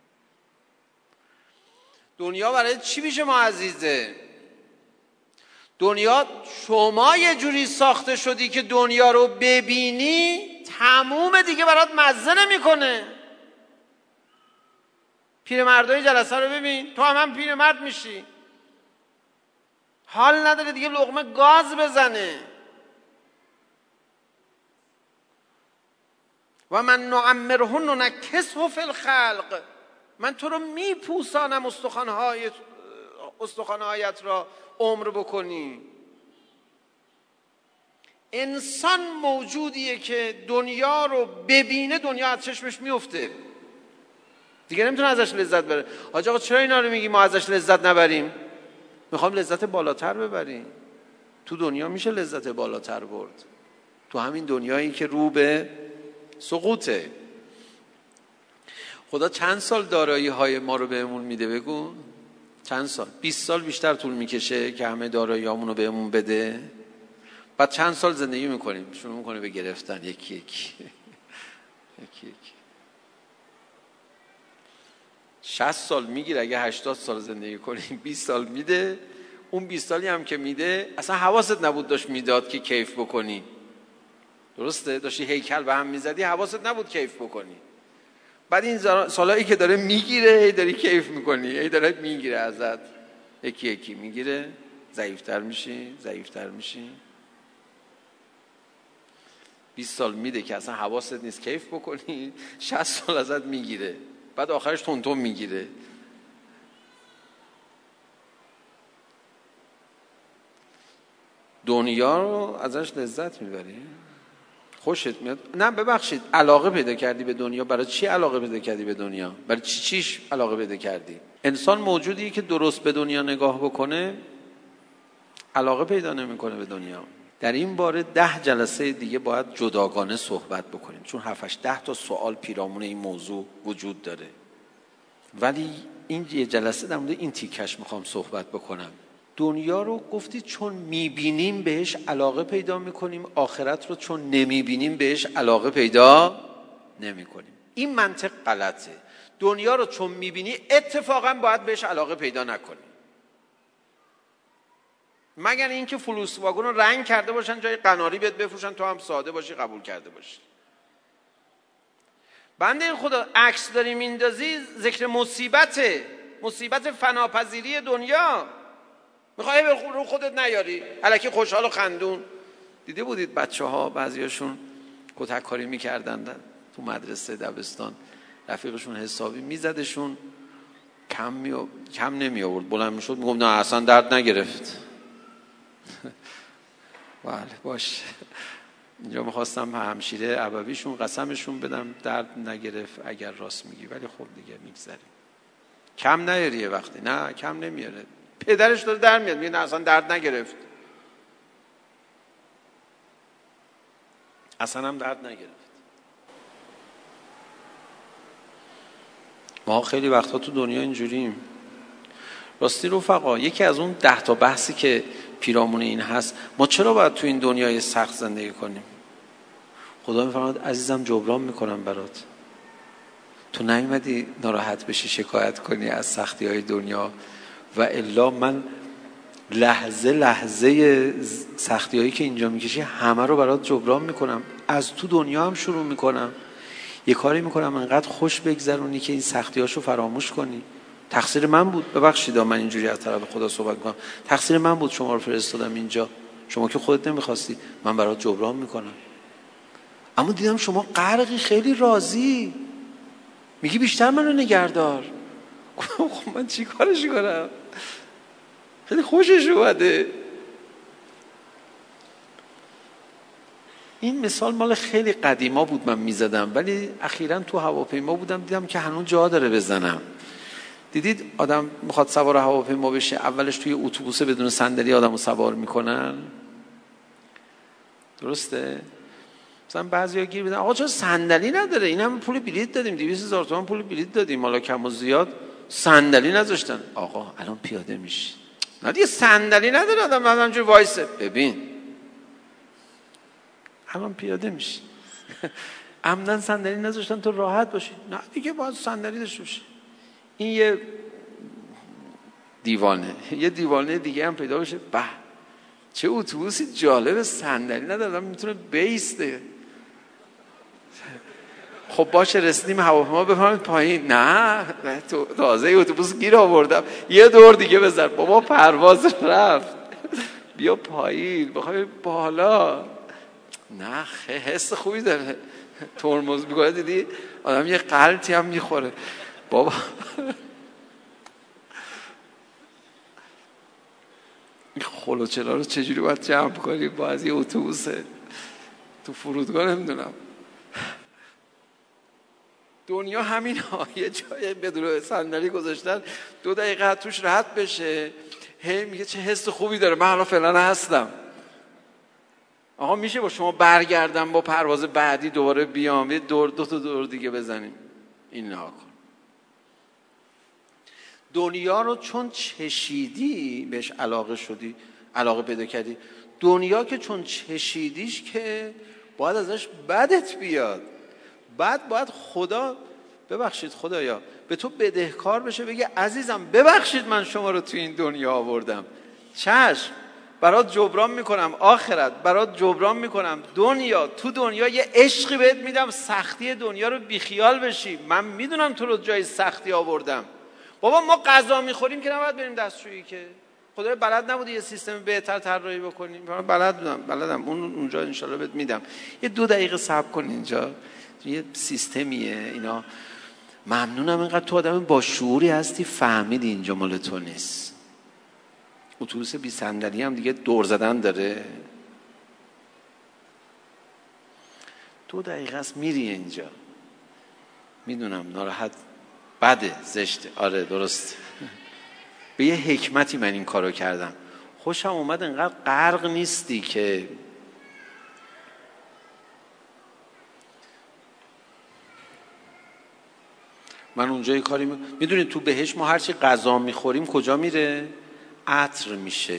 [SPEAKER 2] دنیا برای چی میشه ما عزیزه؟ دنیا شما یه جوری ساخته شدی که دنیا رو ببینی تموم دیگه برات مزه نمیکنه. پیرمردای جلسه رو ببین، تو هم پیرمرد میشی، حال نداره دیگه لقمه گاز بزنه. و من نعمره ننکسه فی الخلق، من تو رو میپوسانم استخوان‌هایت را عمر بکنی. انسان موجودیه که دنیا رو ببینه دنیا از چشمش میفته دیگه، نمیتونه ازش لذت بره. حاج آقا چرا اینا رو میگی ما ازش لذت نبریم؟ میخوام لذت بالاتر ببریم. تو دنیا میشه لذت بالاتر برد، تو همین دنیایی که رو به سقوطه. خدا چند سال دارایی های ما رو بهمون میده؟ بگو چند سال؟ 20 سال بیشتر طول میکشه که همه دارایی هامون رو بهمون بده. بعد چند سال زندگی میکنیم شروع میکنه به گرفتن یکی یکی 60 سال میگیره اگه 80 سال زندگی کنیم، 20 سال میده. اون 20 سالی هم که میده اصلا حواست نبود داشت میداد که کیف بکنی. درسته؟ داشتی هیکل به هم میزدی، حواست نبود کیف بکنی. بعد این سالایی که داره میگیره هی داری کیف میکنی، هی داره میگیره ازت، یکی یکی میگیره، ضعیفتر میشی. 20 سال میده که اصلا حواست نیست کیف بکنی، 60 سال ازت میگیره، بعد آخرش تون میگیره. دنیا رو ازش لذت میبری؟ خوشت میاد؟ نه ببخشید، علاقه پیدا کردی به دنیا. برای چی علاقه پیدا کردی به دنیا؟ برای چیش علاقه پیدا کردی؟ انسان موجودیه که درست به دنیا نگاه بکنه علاقه پیدا نمیکنه به دنیا. در این باره 10 جلسه دیگه باید جداگانه صحبت بکنیم، چون 7-10 تا سوال پیرامون این موضوع وجود داره. ولی این یه جلسه در مورد این تیکش میخوام صحبت بکنم. دنیا رو گفتی چون میبینیم بهش علاقه پیدا میکنیم، آخرت رو چون نمیبینیم بهش علاقه پیدا نمیکنیم. این منطق غلطه. دنیا رو چون میبینی اتفاقا باید بهش علاقه پیدا نکنی، مگر اینکه فلوس واگن رو رنگ کرده باشن جای قناری بهت بفروشن، تو هم ساده باشی قبول کرده باشی. بنده خدا عکس داری میندازی، ذکر مصیبت فناپذیری دنیا میخوای رو خودت نیاری، الکی خوشحال و خندون. دیده بودید بچه‌ها بعضیاشون کتک کاری میکردن تو مدرسه دبستان، رفیقشون حسابی میزدشون، کم نمی آورد، بلند میشد میگم نه اصلا درد نگرفت. بله باشه. اینجا میخواستم همشیره ابویشون قسمشون بدم درد نگرفت اگر راست میگی، ولی خب دیگه میگذریم. کم نیاری وقتی، نه کم نمیاره، پدرش داره در میاد میگه نه اصلا درد نگرفت، اصلا هم درد نگرفت. ما خیلی وقتا تو دنیا اینجوریم. راستی رفقا، یکی از اون 10 تا بحثی که پیرامون این هست، ما چرا باید تو این دنیای سخت زندگی کنیم؟ خدا میفرماد عزیزم جبران میکنم برات. تو نیومدی ناراحت بشی شکایت کنی از سختی های دنیا، و الا من لحظه سختی هایی که اینجا میکشی همه رو برات جبران میکنم. از تو دنیا هم شروع میکنم، یه کاری میکنم انقدر خوش بگذرونی که این سختی هاشو فراموش کنی. تقصیر من بود، ببخشید من اینجوری از طرف خدا صحبت میکنم، تقصیر من بود شما رو فرستادم اینجا، شما که خودت نمیخواستی، من برات جبران میکنم. اما دیدم شما غرقی، خیلی راضی، میگی بیشتر منو نگهدار. خب من چی کارش کنم؟ خیلی خوشش اومده. این مثال مال خیلی قدیما بود من میزدم، ولی اخیراً تو هواپیما بودم دیدم که هنوز جا داره بزنم. دیدید آدم میخواد سوار هواپیما بشه، اولش توی اتوبوس بدون صندلی آدمو سوار میکنن، درسته؟ مثلا بعضیا گیر بدن آقا چرا صندلی نداره، این هم پول بلیط دادیم، 200,000 تومان پول بلیط دادیم، حالا کم و زیاد صندلی نذاشتن. آقا الان پیاده میشی، نه دیگه صندلی نداره آدم همینجوری وایسه، ببین الان پیاده میشی. عمدن صندلی نذاشتن تو راحت باشی، نه دیگه باید صندلی داشته باشی. این یه دیوانه دیگه هم پیدا بشه، به چه اتوبوسی جالب، صندلی نداره میتونه بیسته. خب باشه رسیدیم هواپیما، بفرمایید پایین. نه تازه اتوبوس گیر آوردم، یه دور دیگه بزن. بابا پرواز رفت، بیا پایین، بخوای بالا. نه حس خوبی داره، ترمز میکنه، دیدی آدم یه غلطی هم میخوره. بابا این خلوچلا رو چجوری باید جمع کنیم با از یه اتوبوسه تو فرودگاه نمیدونم. دنیا همین ها، یه جای بدون صندلی گذاشتن 2 دقیقه توش راحت بشه. هی میگه چه حس خوبی داره، من حالا فعلا هستم. آقا میشه با شما برگردم با پرواز بعدی دوباره بیام یه دو تا دور دیگه بزنیم؟ این نه کن. دنیا رو چون چشیدی بهش علاقه پیدا کردی. دنیا که چون چشیدیش که باید ازش بدت بیاد. بعد باید خدا ببخشید خدایا به تو بدهکار بشه، بگه عزیزم ببخشید من شما رو تو این دنیا آوردم، چشم برات جبران میکنم، آخرت برات جبران میکنم، تو دنیا یه عشقی بهت میدم، سختی دنیا رو بیخیال بشی. من میدونم تو رو جای سختی آوردم. بابا ما غذا میخوریم که نباید بریم دستشویی که؟ خدای بلد نبودی یه سیستم بهتر طراحی بکنیم؟ بلدم اونجا انشالله بهت میدم. یه 2 دقیقه صبر کن، اینجا یه سیستمیه اینا. ممنونم اینقدر تو آدم با شعوری هستی، فهمیدی اینجا مال تو نیست. اتوبوس بی صندلی هم دیگه دور زدن داره. 2 دقیقه است میری اینجا. میدونم ناراحت، بده، زشته، آره درست. به یه حکمتی من این کارو کردم. خوشم اومد انقدر غرق نیستی که من اونجا یه کاری میدونید تو بهشت ما هرچی غذا میخوریم کجا میره؟ عطر میشه.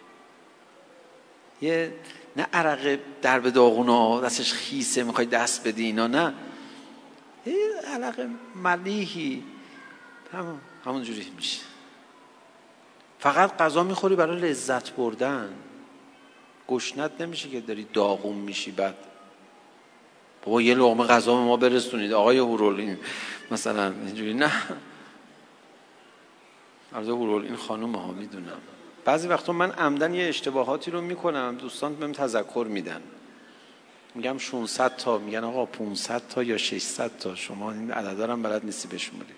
[SPEAKER 2] یه نه عرق در به داغونا دستش خیسه میخوای دست بدی اینا، نه، یه عرق ملیحی همون جوری میشه. فقط غذا میخوری برای لذت بردن، گشنت نمیشه که داری داغون میشی. بعد بابا یه لقمه غذا به ما برسونید آقای هورولین مثلا اینجوری، نه. عرض هورولین خانم ها میدونم بعضی وقتا من عمدن یه اشتباهاتی رو میکنم، دوستان بهم تذکر میدن، میگم 600 تا، میگن آقا 500 تا یا 600 تا، شما این عددا رو بلد نیستی بشموری.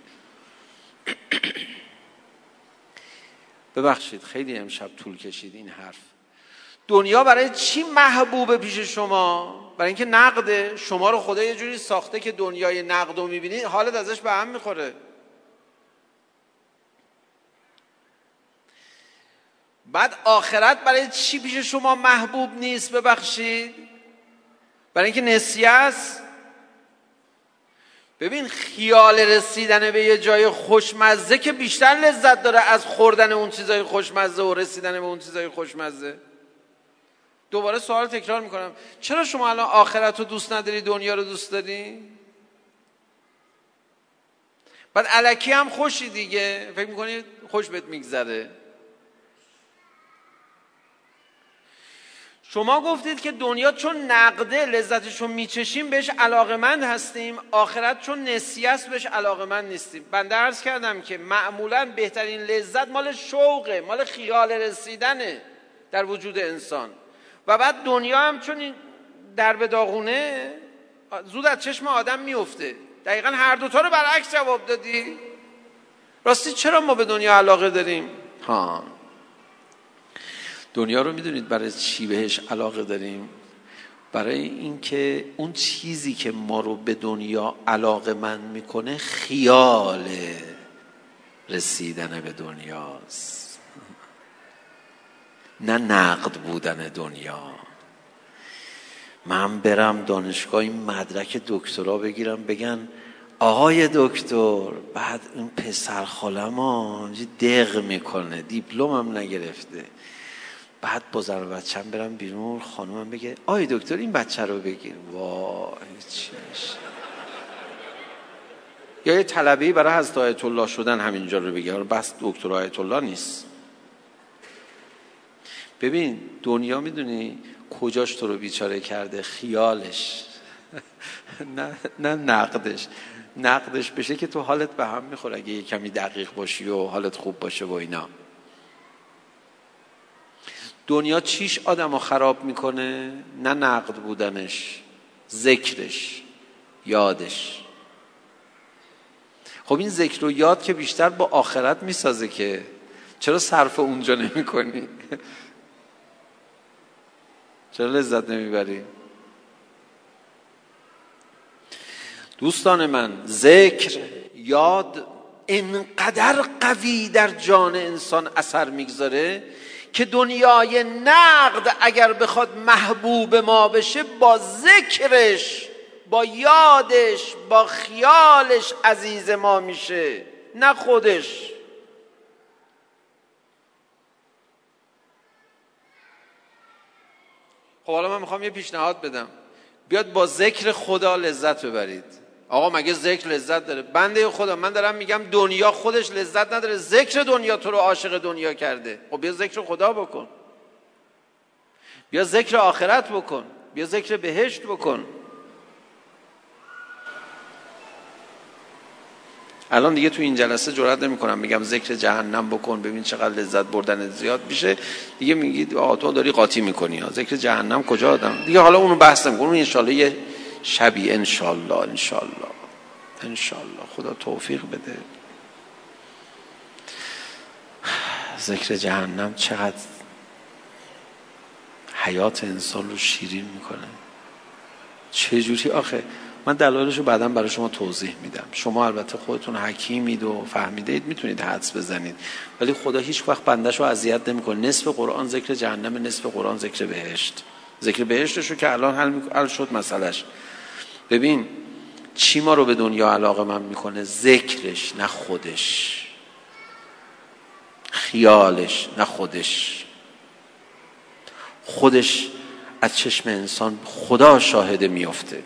[SPEAKER 2] ببخشید خیلی امشب طول کشید این حرف. دنیا برای چی محبوبه پیش شما؟ برای اینکه نقده. شما رو خدا یه جوری ساخته که دنیای نقد رو میبینی حالت ازش به هم میخوره. بعد آخرت برای چی پیش شما محبوب نیست؟ ببخشید برای اینکه نسیه است. ببین خیال رسیدن به یه جای خوشمزه که بیشتر لذت داره از خوردن اون چیزای خوشمزه و رسیدن به اون چیزای خوشمزه. دوباره سوال تکرار میکنم، چرا شما الان آخرت رو دوست نداری دنیا رو دوست داری؟ بعد الکی هم خوشی دیگه، فکر میکنی خوش بهت میگذره. شما گفتید که دنیا چون نقده لذتشو میچشیم بهش علاقمند هستیم، آخرت چون نسیه است بهش علاقمند نیستیم. بنده عرض کردم که معمولا بهترین لذت مال شوقه، مال خیال رسیدنه در وجود انسان. و بعد دنیا هم چون در به داغونه زود از چشم آدم میفته. دقیقا هر دوتا رو برعکس جواب دادی. راستی چرا ما به دنیا علاقه داریم؟ دنیا رو میدونید برای چی بهش علاقه داریم؟ برای اینکه اون چیزی که ما رو به دنیا علاقه‌مند میکنه خیال رسیدن به دنیاست، نه نقد بودن دنیا. من برم دانشگاه این مدرک دکترا بگیرم، بگن آقای دکتر، بعد این پسر خاله‌ما دق میکنه، دیپلمم نگرفته، بعد بازار بچه‌م برم بیرون، خانومم بگه آقای دکتر این بچه رو بگیر. وای چیش. یا یه طلبه‌ای برای حضرت آیت الله شدن همینجا رو بگه، بس دکتر آیت الله نیست. ببین دنیا میدونی کجاش تو رو بیچاره کرده؟ خیالش. نه نقدش. نقدش بشه که تو حالت به هم میخوره اگه یه کمی دقیق باشی و حالت خوب باشه و اینا. دنیا چیش آدمو خراب میکنه؟ نه نقد بودنش، ذکرش، یادش. خب این ذکر و یاد که بیشتر با آخرت میسازه، که چرا صرف اونجا نمی کنی؟ چرا لذت نمیبری؟ دوستان من، ذکر، یاد اینقدر قوی در جان انسان اثر میگذاره که دنیای نقد اگر بخواد محبوب ما بشه، با ذکرش، با یادش، با خیالش عزیز ما میشه، نه خودش. خب حالا من میخوام یه پیشنهاد بدم، بیاد با ذکر خدا لذت ببرید. آقا مگه ذکر لذت داره؟ بنده خدا من دارم میگم دنیا خودش لذت نداره، ذکر دنیا تو رو عاشق دنیا کرده. خب بیا ذکر خدا بکن، بیا ذکر آخرت بکن، بیا ذکر بهشت بکن. الان دیگه تو این جلسه جرئت نمی‌کنم میگم ذکر جهنم بکن ببین چقدر لذت بردن زیاد میشه. دیگه میگید آ تو داری قاطی میکنی ها، ذکر جهنم کجا آدم دیگه. حالا اونو بحث نمی‌کنم، اون ان شاءالله یه شبی ان شاءالله خدا توفیق بده. ذکر جهنم چقدر حیات انسان رو شیرین میکنه. چه جوری آخه من دلایلش رو بعداً برای شما توضیح میدم. شما البته خودتون حکیمید و فهمیدید، میتونید حدس بزنید، ولی خدا هیچ وقت بندش رو اذیت نمیکنه. نصف قرآن ذکر جهنم، نصف قرآن ذکر بهشت. ذکر بهشتش رو که الان حل شد مسئلهش. ببین چی ما رو به دنیا علاقه من میکنه؟ ذکرش، نه خودش. خیالش، نه خودش. خودش از چشم انسان خدا شاهده میفته.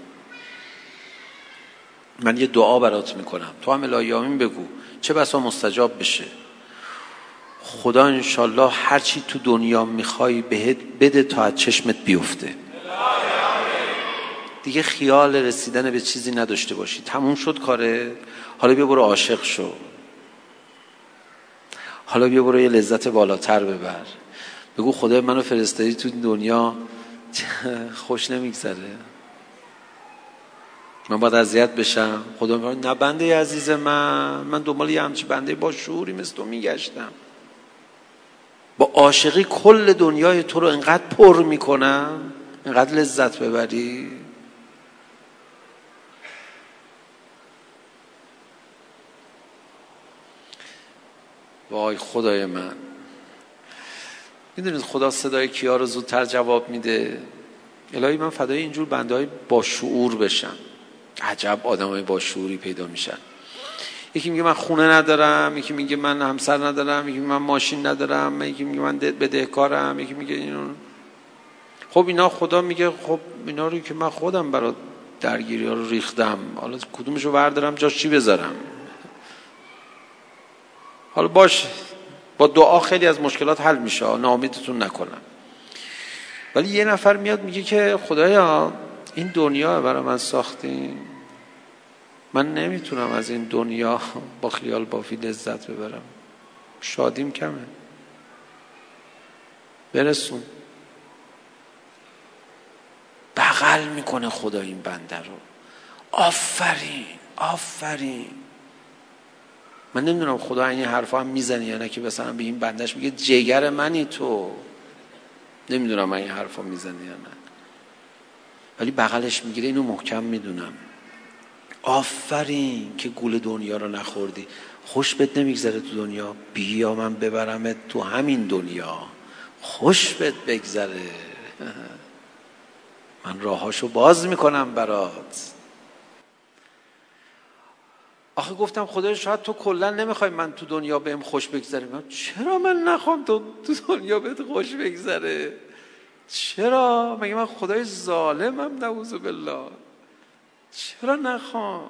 [SPEAKER 2] من یه دعا برات میکنم، تو هم الهی آمین بگو، چه بسا مستجاب بشه. خدا انشالله هرچی تو دنیا میخوای بهت بده تا از چشمت بیفته. دیگه خیال رسیدن به چیزی نداشته باشی. تموم شد کاره. حالا بیا برو عاشق شو. حالا بیا برو یه لذت بالاتر ببر. بگو خدا منو فرستادی تو دنیا، خوش نمیگذره، من باید اذیت بشم. خدا میگه نه بنده عزیز من دنبال یه همچین بنده با شعوری مثل تو میگشتم. با عاشقی کل دنیای تو رو انقدر پر میکنم انقدر لذت ببری. وای خدای من، میدونید خدا صدای کیا رو زودتر جواب میده؟ الهی من فدای اینجور بنده های با شعور بشم. عجب آدم های با شعوری پیدا میشن. یکی میگه من خونه ندارم، یکی میگه من همسر ندارم، یکی میگه من ماشین ندارم، یکی میگه من بدهکارم، یکی میگه اینو. خب اینا خدا میگه خب اینا رو که من خودم برای درگیری ها رو ریختم، حالا کدومشو بردارم جاش چی بذارم؟ حالا باشه، با دعا خیلی از مشکلات حل میشه، ناامیدتون نکنم. ولی یه نفر میاد میگه که خدایا این دنیا برای من ساختی، من نمیتونم از این دنیا با خیال بافی لذت ببرم، شادیم کمه، برسون. بغل میکنه خدا این بنده رو. آفرین آفرین. من نمیدونم خدا این حرفا هم میزنه یا نه که مثلا به این بندش میگه جگر منی تو. نمیدونم این حرفا میزنه یا نه، ولی بغلش میگیره. اینو محکم میدونم. آفرین که گول دنیا رو نخوردی. خوش بهت نمیگذره تو دنیا؟ بیا من ببرمت تو همین دنیا، خوش بهت بگذره. من راهاشو باز میکنم برات. آخه گفتم خدایا شاید تو کلا نمیخوای من تو دنیا بهم خوش بگذره. چرا من نخوام تو دنیا بهت خوش بگذره؟ چرا؟ مگه من خدای ظالمم؟ نعوذ بالله. چرا نخوام؟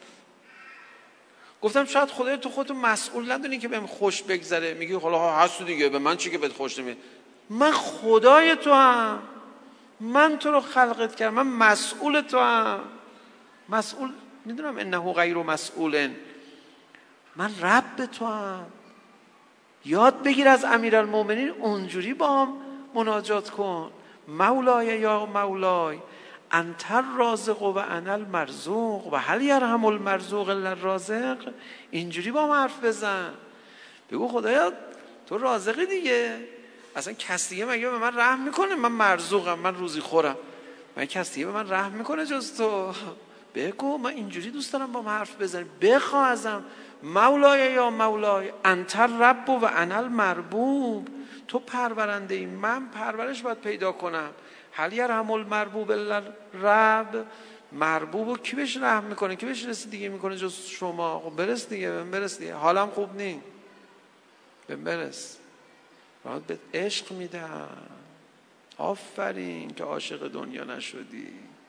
[SPEAKER 2] گفتم شاید خدای تو خودتو مسئول ندونی که بهم خوش بگذره. میگی حالا هست دیگه، به من چی که بهت خوش نمیاد؟ من خدای تو هم، من تو رو خلقت کردم، من مسئول تو هم. مسئول میدونم انه غیر مسئول، من رب تو هم. یاد بگیر از امیرالمومنین، اونجوری با هم مناجات کن. مولای یا مولای انت الرازق و انا المرزوق و هل یرحم المرزوق الا الرازق. اینجوری با هم حرف بزن. بگو خدایا تو رازقی دیگه، اصلا کس دیگه مگه به من رحم میکنه؟ من مرزوقم، من روزی خورم، من کس دیگه به من رحم میکنه جز تو؟ بگو من اینجوری دوست دارم با هم حرف بزنیم. بخوا ازم مولای یا مولای انت الرب و انا المربوب. تو پرورنده ای، من پرورش باید پیدا کنم. هل یرحم المربوب الا الرب. مربوبو کی بهش رحم میکنه؟ کی بهش رسیدگی میکنه جز شما؟ خب برس دیگه، بهم برس دیگه. حالم خوب نی، بهم برس، راحت بهت عشق میدم. آفرین که عاشق دنیا نشدی.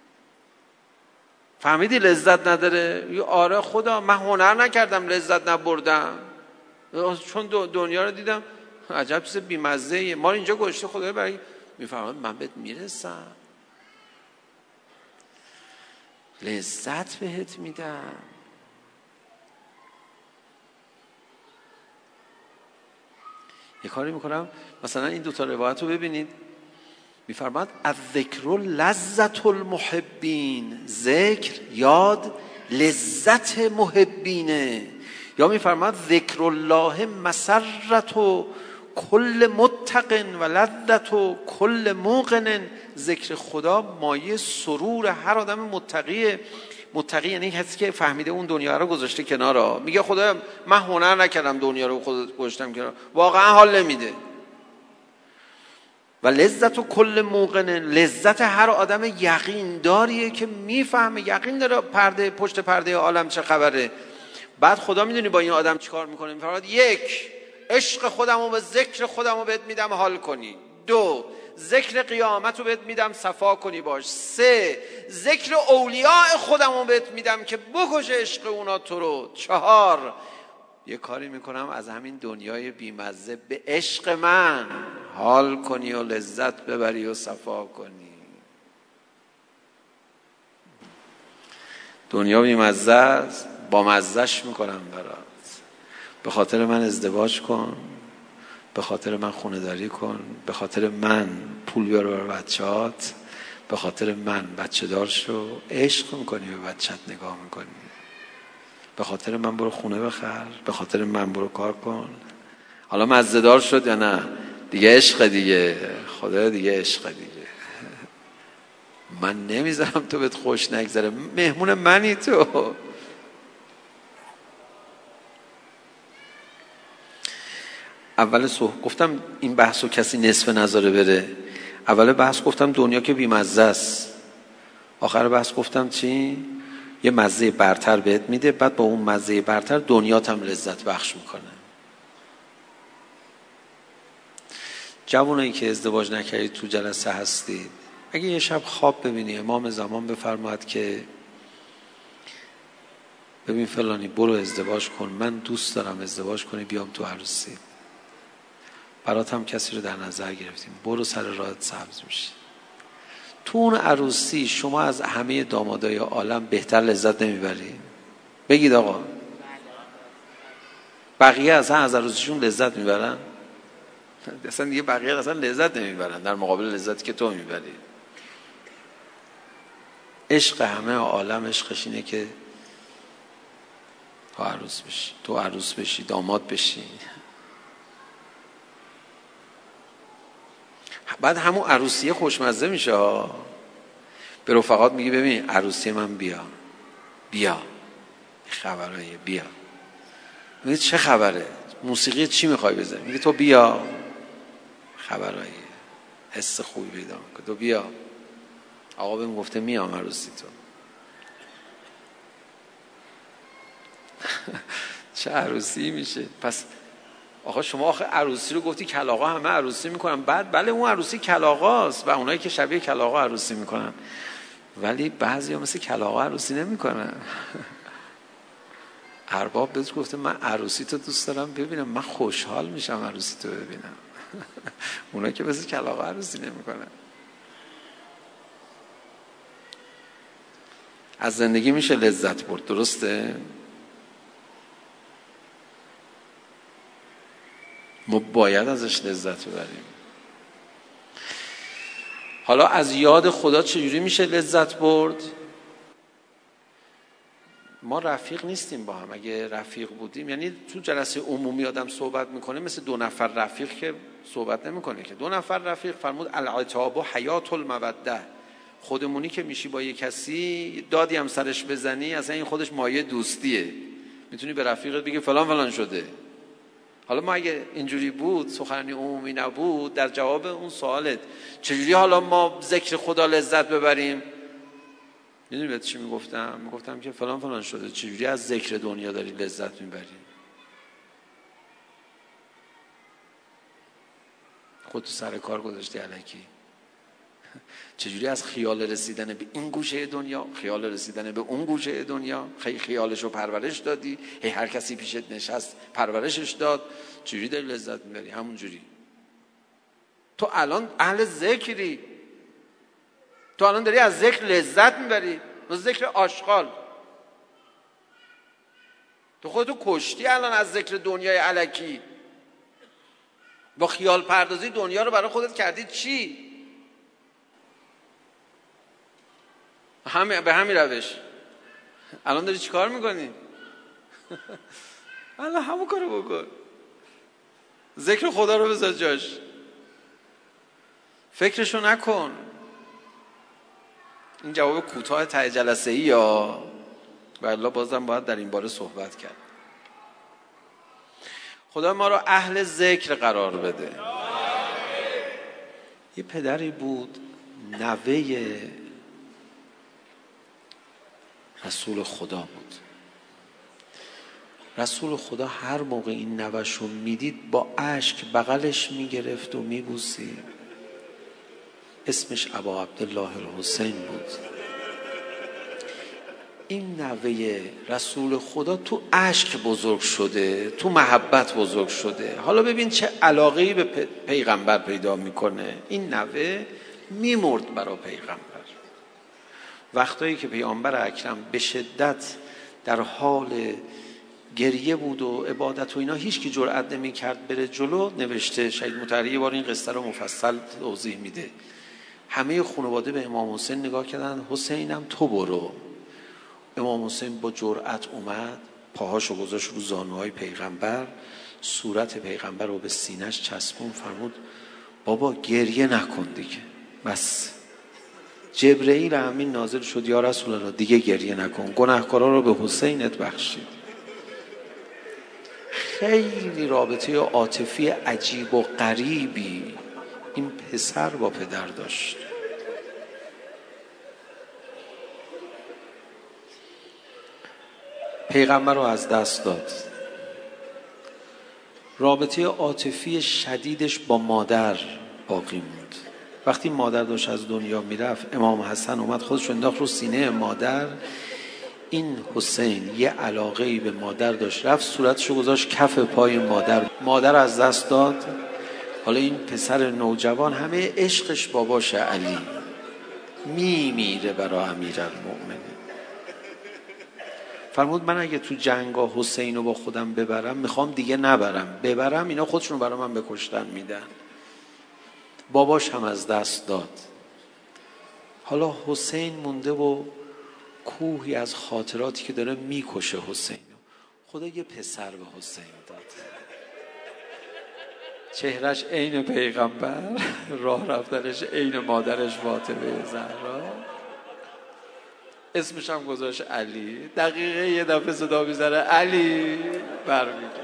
[SPEAKER 2] فهمیدی لذت نداره؟ آره خدا من هنر نکردم لذت نبردم، چون دنیا رو دیدم عجب چیز بیمزه‌ایه. ما اینجا گذاشته خدای برای میفهمم من بهت میرسم، لذت بهت میدم. یه کاری میکنم، مثلا این دوتا روایت رو ببینید. میفرماد الذکر لذت المحبین، ذکر یاد لذت محبینه. یا میفرماد ذکر الله مسرت و کل متق و لذت و کل موقن. ذکر خدا مایه سرور هر آدم متقیه. متقی یعنی کسی که فهمیده اون دنیا رو گذاشته کنار. میگه خدا من هنر نکردم دنیا رو گذاشتم کنار، واقعا حال نمیده. و لذت و کل موقن، لذت هر آدم یقین داریه که میفهمه، یقین داره پرده پشت پرده عالم چه خبره. بعد خدا میدونی با این آدم چیکار میکنه؟ میفرماد یک، عشق خودمو به ذکر خودمو بهت میدم حال کنی. دو، ذکر قیامت رو بهت میدم صفا کنی باش. سه، ذکر اولیاء خودمو بهت میدم که بکشه عشق اونا تو رو. چهار، یه کاری میکنم از همین دنیای بیمزه به عشق من حال کنی و لذت ببری و صفا کنی. دنیا بیمزه است، با مزهش میکنم برات. به خاطر من ازدواج کن، به خاطر من خونه داری کن، به خاطر من پول بیار برای بچه‌هات، به خاطر من بچه دار شو. عشق میکنی به بچه‌ت نگاه میکنی. به خاطر من برو خونه بخر، به خاطر من برو کار کن. حالا مزه دار شد یا نه؟ دیگه عشق دیگه، خدا دیگه عشق دیگه. من نمیذارم تو بهت خوش نگذره، مهمون منی تو. اول صبح گفتم این بحثو کسی نصف نظاره بره. اول بحث گفتم دنیا که بیمزه است، آخر بحث گفتم چی؟ یه مزه برتر بهت میده، بعد با اون مزه برتر دنیات هم لذت بخش میکنه. جوانایی که ازدواج نکردید تو جلسه هستید، اگه یه شب خواب ببینی امام زمان بفرماید که ببین فلانی برو ازدواج کن، من دوست دارم ازدواج کنی، بیام تو عروسی، برات هم کسی رو در نظر گرفتیم، برو سر راهت سبز میشه. تو اون عروسی شما از همه دامادای عالم بهتر لذت نمیبرید؟ بگید آقا. بقیه اصلا از عروسیشون لذت میبرن؟ اصلا دیگه بقیه اصلا لذت نمیبرن در مقابل لذتی که تو میبری. عشق همه عالم عشقش اینه که تو عروس بشی، داماد بشی. بعد همون عروسیه خوشمزه میشه ها. به رفقات میگی ببین عروسی من بیا خبرایی بیا. میگه چه خبره؟ موسیقی چی میخوای بزنی؟ میگه تو بیا. خبرایی حس خوبی پیدا میکنه. تو بیا. آقا بهم گفته میام عروسی تو. چه عروسی میشه؟ پس آقا شما آخه عروسی رو گفتی کلاغا همه عروسی میکنن، بعد بله اون عروسی کلاغاست و اونایی که شبیه کلاغا عروسی میکنن، ولی بعضیا مثل کلاغا عروسی نمیکنن. ارباب بهت گفته من عروسی تو دوست دارم ببینم، من خوشحال میشم عروسی تو ببینم. اونایی که مثل کلاغا عروسی نمیکنن. از زندگی میشه لذت برد، درسته؟ ما باید ازش لذت ببریم. حالا از یاد خدا چجوری میشه لذت برد؟ ما رفیق نیستیم با هم. اگه رفیق بودیم، یعنی تو جلسه عمومی آدم صحبت میکنه مثل دو نفر رفیق که صحبت نمیکنه که. دو نفر رفیق فرمود العتاب و حیات الموده. خودمونی که میشی با یه کسی دادی هم سرش بزنی اصلا این خودش مایه دوستیه. میتونی به رفیقت بگی فلان فلان شده. حالا ما اگه اینجوری بود، سخنرانی عمومی نبود، در جواب اون سوالت چجوری حالا ما ذکر خدا لذت ببریم؟ میدونی بهت چی میگفتم؟ میگفتم که فلان فلان شده. چجوری از ذکر دنیا داری لذت میبری؟ خودتو سر کار گذاشتی الکی. چجوری از خیال رسیدن به این گوشه دنیا، خیال رسیدن به اون گوشه دنیا، خیالشو پرورش دادی، هر کسی پیشت نشست پرورشش داد، چجوری داری لذت میبری؟ همون جوری. تو الان اهل ذکری، تو الان داری از ذکر لذت میبری، از ذکر آشغال. تو خودتو کشتی الان از ذکر دنیای الکی. با خیال پردازی دنیا رو برای خودت کردی چی؟ به همین روش الان داری چی کار میکنی؟ الان همون کارو بکن. ذکر خدا رو بذار جاش، فکرشو نکن. این جواب کوتاه ته جلسه ای یا و الا بازم باید در این باره صحبت کرد. خدا ما را اهل ذکر قرار بده. یه پدری بود نوه رسول خدا بود. رسول خدا هر موقع این نوه‌شو میدید با اشک بغلش میگرفت و میبوسید. اسمش ابا عبدالله الحسین بود. این نوه رسول خدا تو اشک بزرگ شده، تو محبت بزرگ شده. حالا ببین چه علاقه‌ای به پیغمبر پیدا میکنه. این نوه میمرد برای پیغمبر. وقتایی که پیامبر اکرم به شدت در حال گریه بود و عبادت و اینا، هیچ کی جرئت نمی‌کرد بره جلو. نوشته شهید مطهری یه بار این قصه رو مفصل توضیح میده. همه خانواده به امام حسین نگاه کردن، حسینم تو برو. امام حسین با جرأت اومد، پاهاشو گذاشت رو زانوهای پیغمبر، صورت پیغمبر رو به سینه‌اش چسبون، فرمود بابا گریه نکن دیگه، بس. جبرئیل امین نازل شد، یا رسول الله دیگه گریه نکن، گناهکارا رو به حسینت بخشید. خیلی رابطه عاطفی عجیب و غریبی این پسر با پدر داشت. پیغمبر رو از دست داد. رابطه عاطفی شدیدش با مادر باقی موند. وقتی مادر داشت از دنیا میرفت، امام حسن اومد خودش انداخت رو سینه مادر. این حسین یه علاقه‌ای به مادر داشت، رفت صورتشو گذاشت کف پای مادر از دست داد. حالا این پسر نوجوان همه عشقش باباش علی، میمیره برای امیرالمؤمنین. فرمود من اگه تو جنگا حسین رو با خودم ببرم، میخوام دیگه نبرم، ببرم اینا خودشون برای من بکشتن میدن. باباش هم از دست داد. حالا حسین مونده و کوهی از خاطراتی که داره میکشه حسین. خدا یه پسر به حسین داد، چهرش عین پیغمبر، راه رفتنش عین مادرش فاطمه زهرا، اسمش هم گذاشت علی. دقیقه یه دفعه صدا میزنه علی، برمیگرد.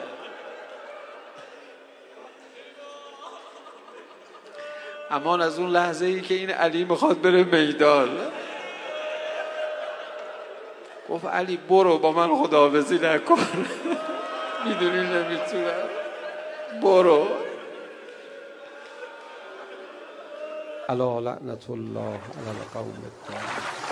[SPEAKER 2] امان از اون لحظه ای که این علی میخواد بره میدان. گفت علی برو، با من خداحافظی نکن. میدونی نمیتونم، برو.
[SPEAKER 3] الا لعنت الله علی القوم الظالمین.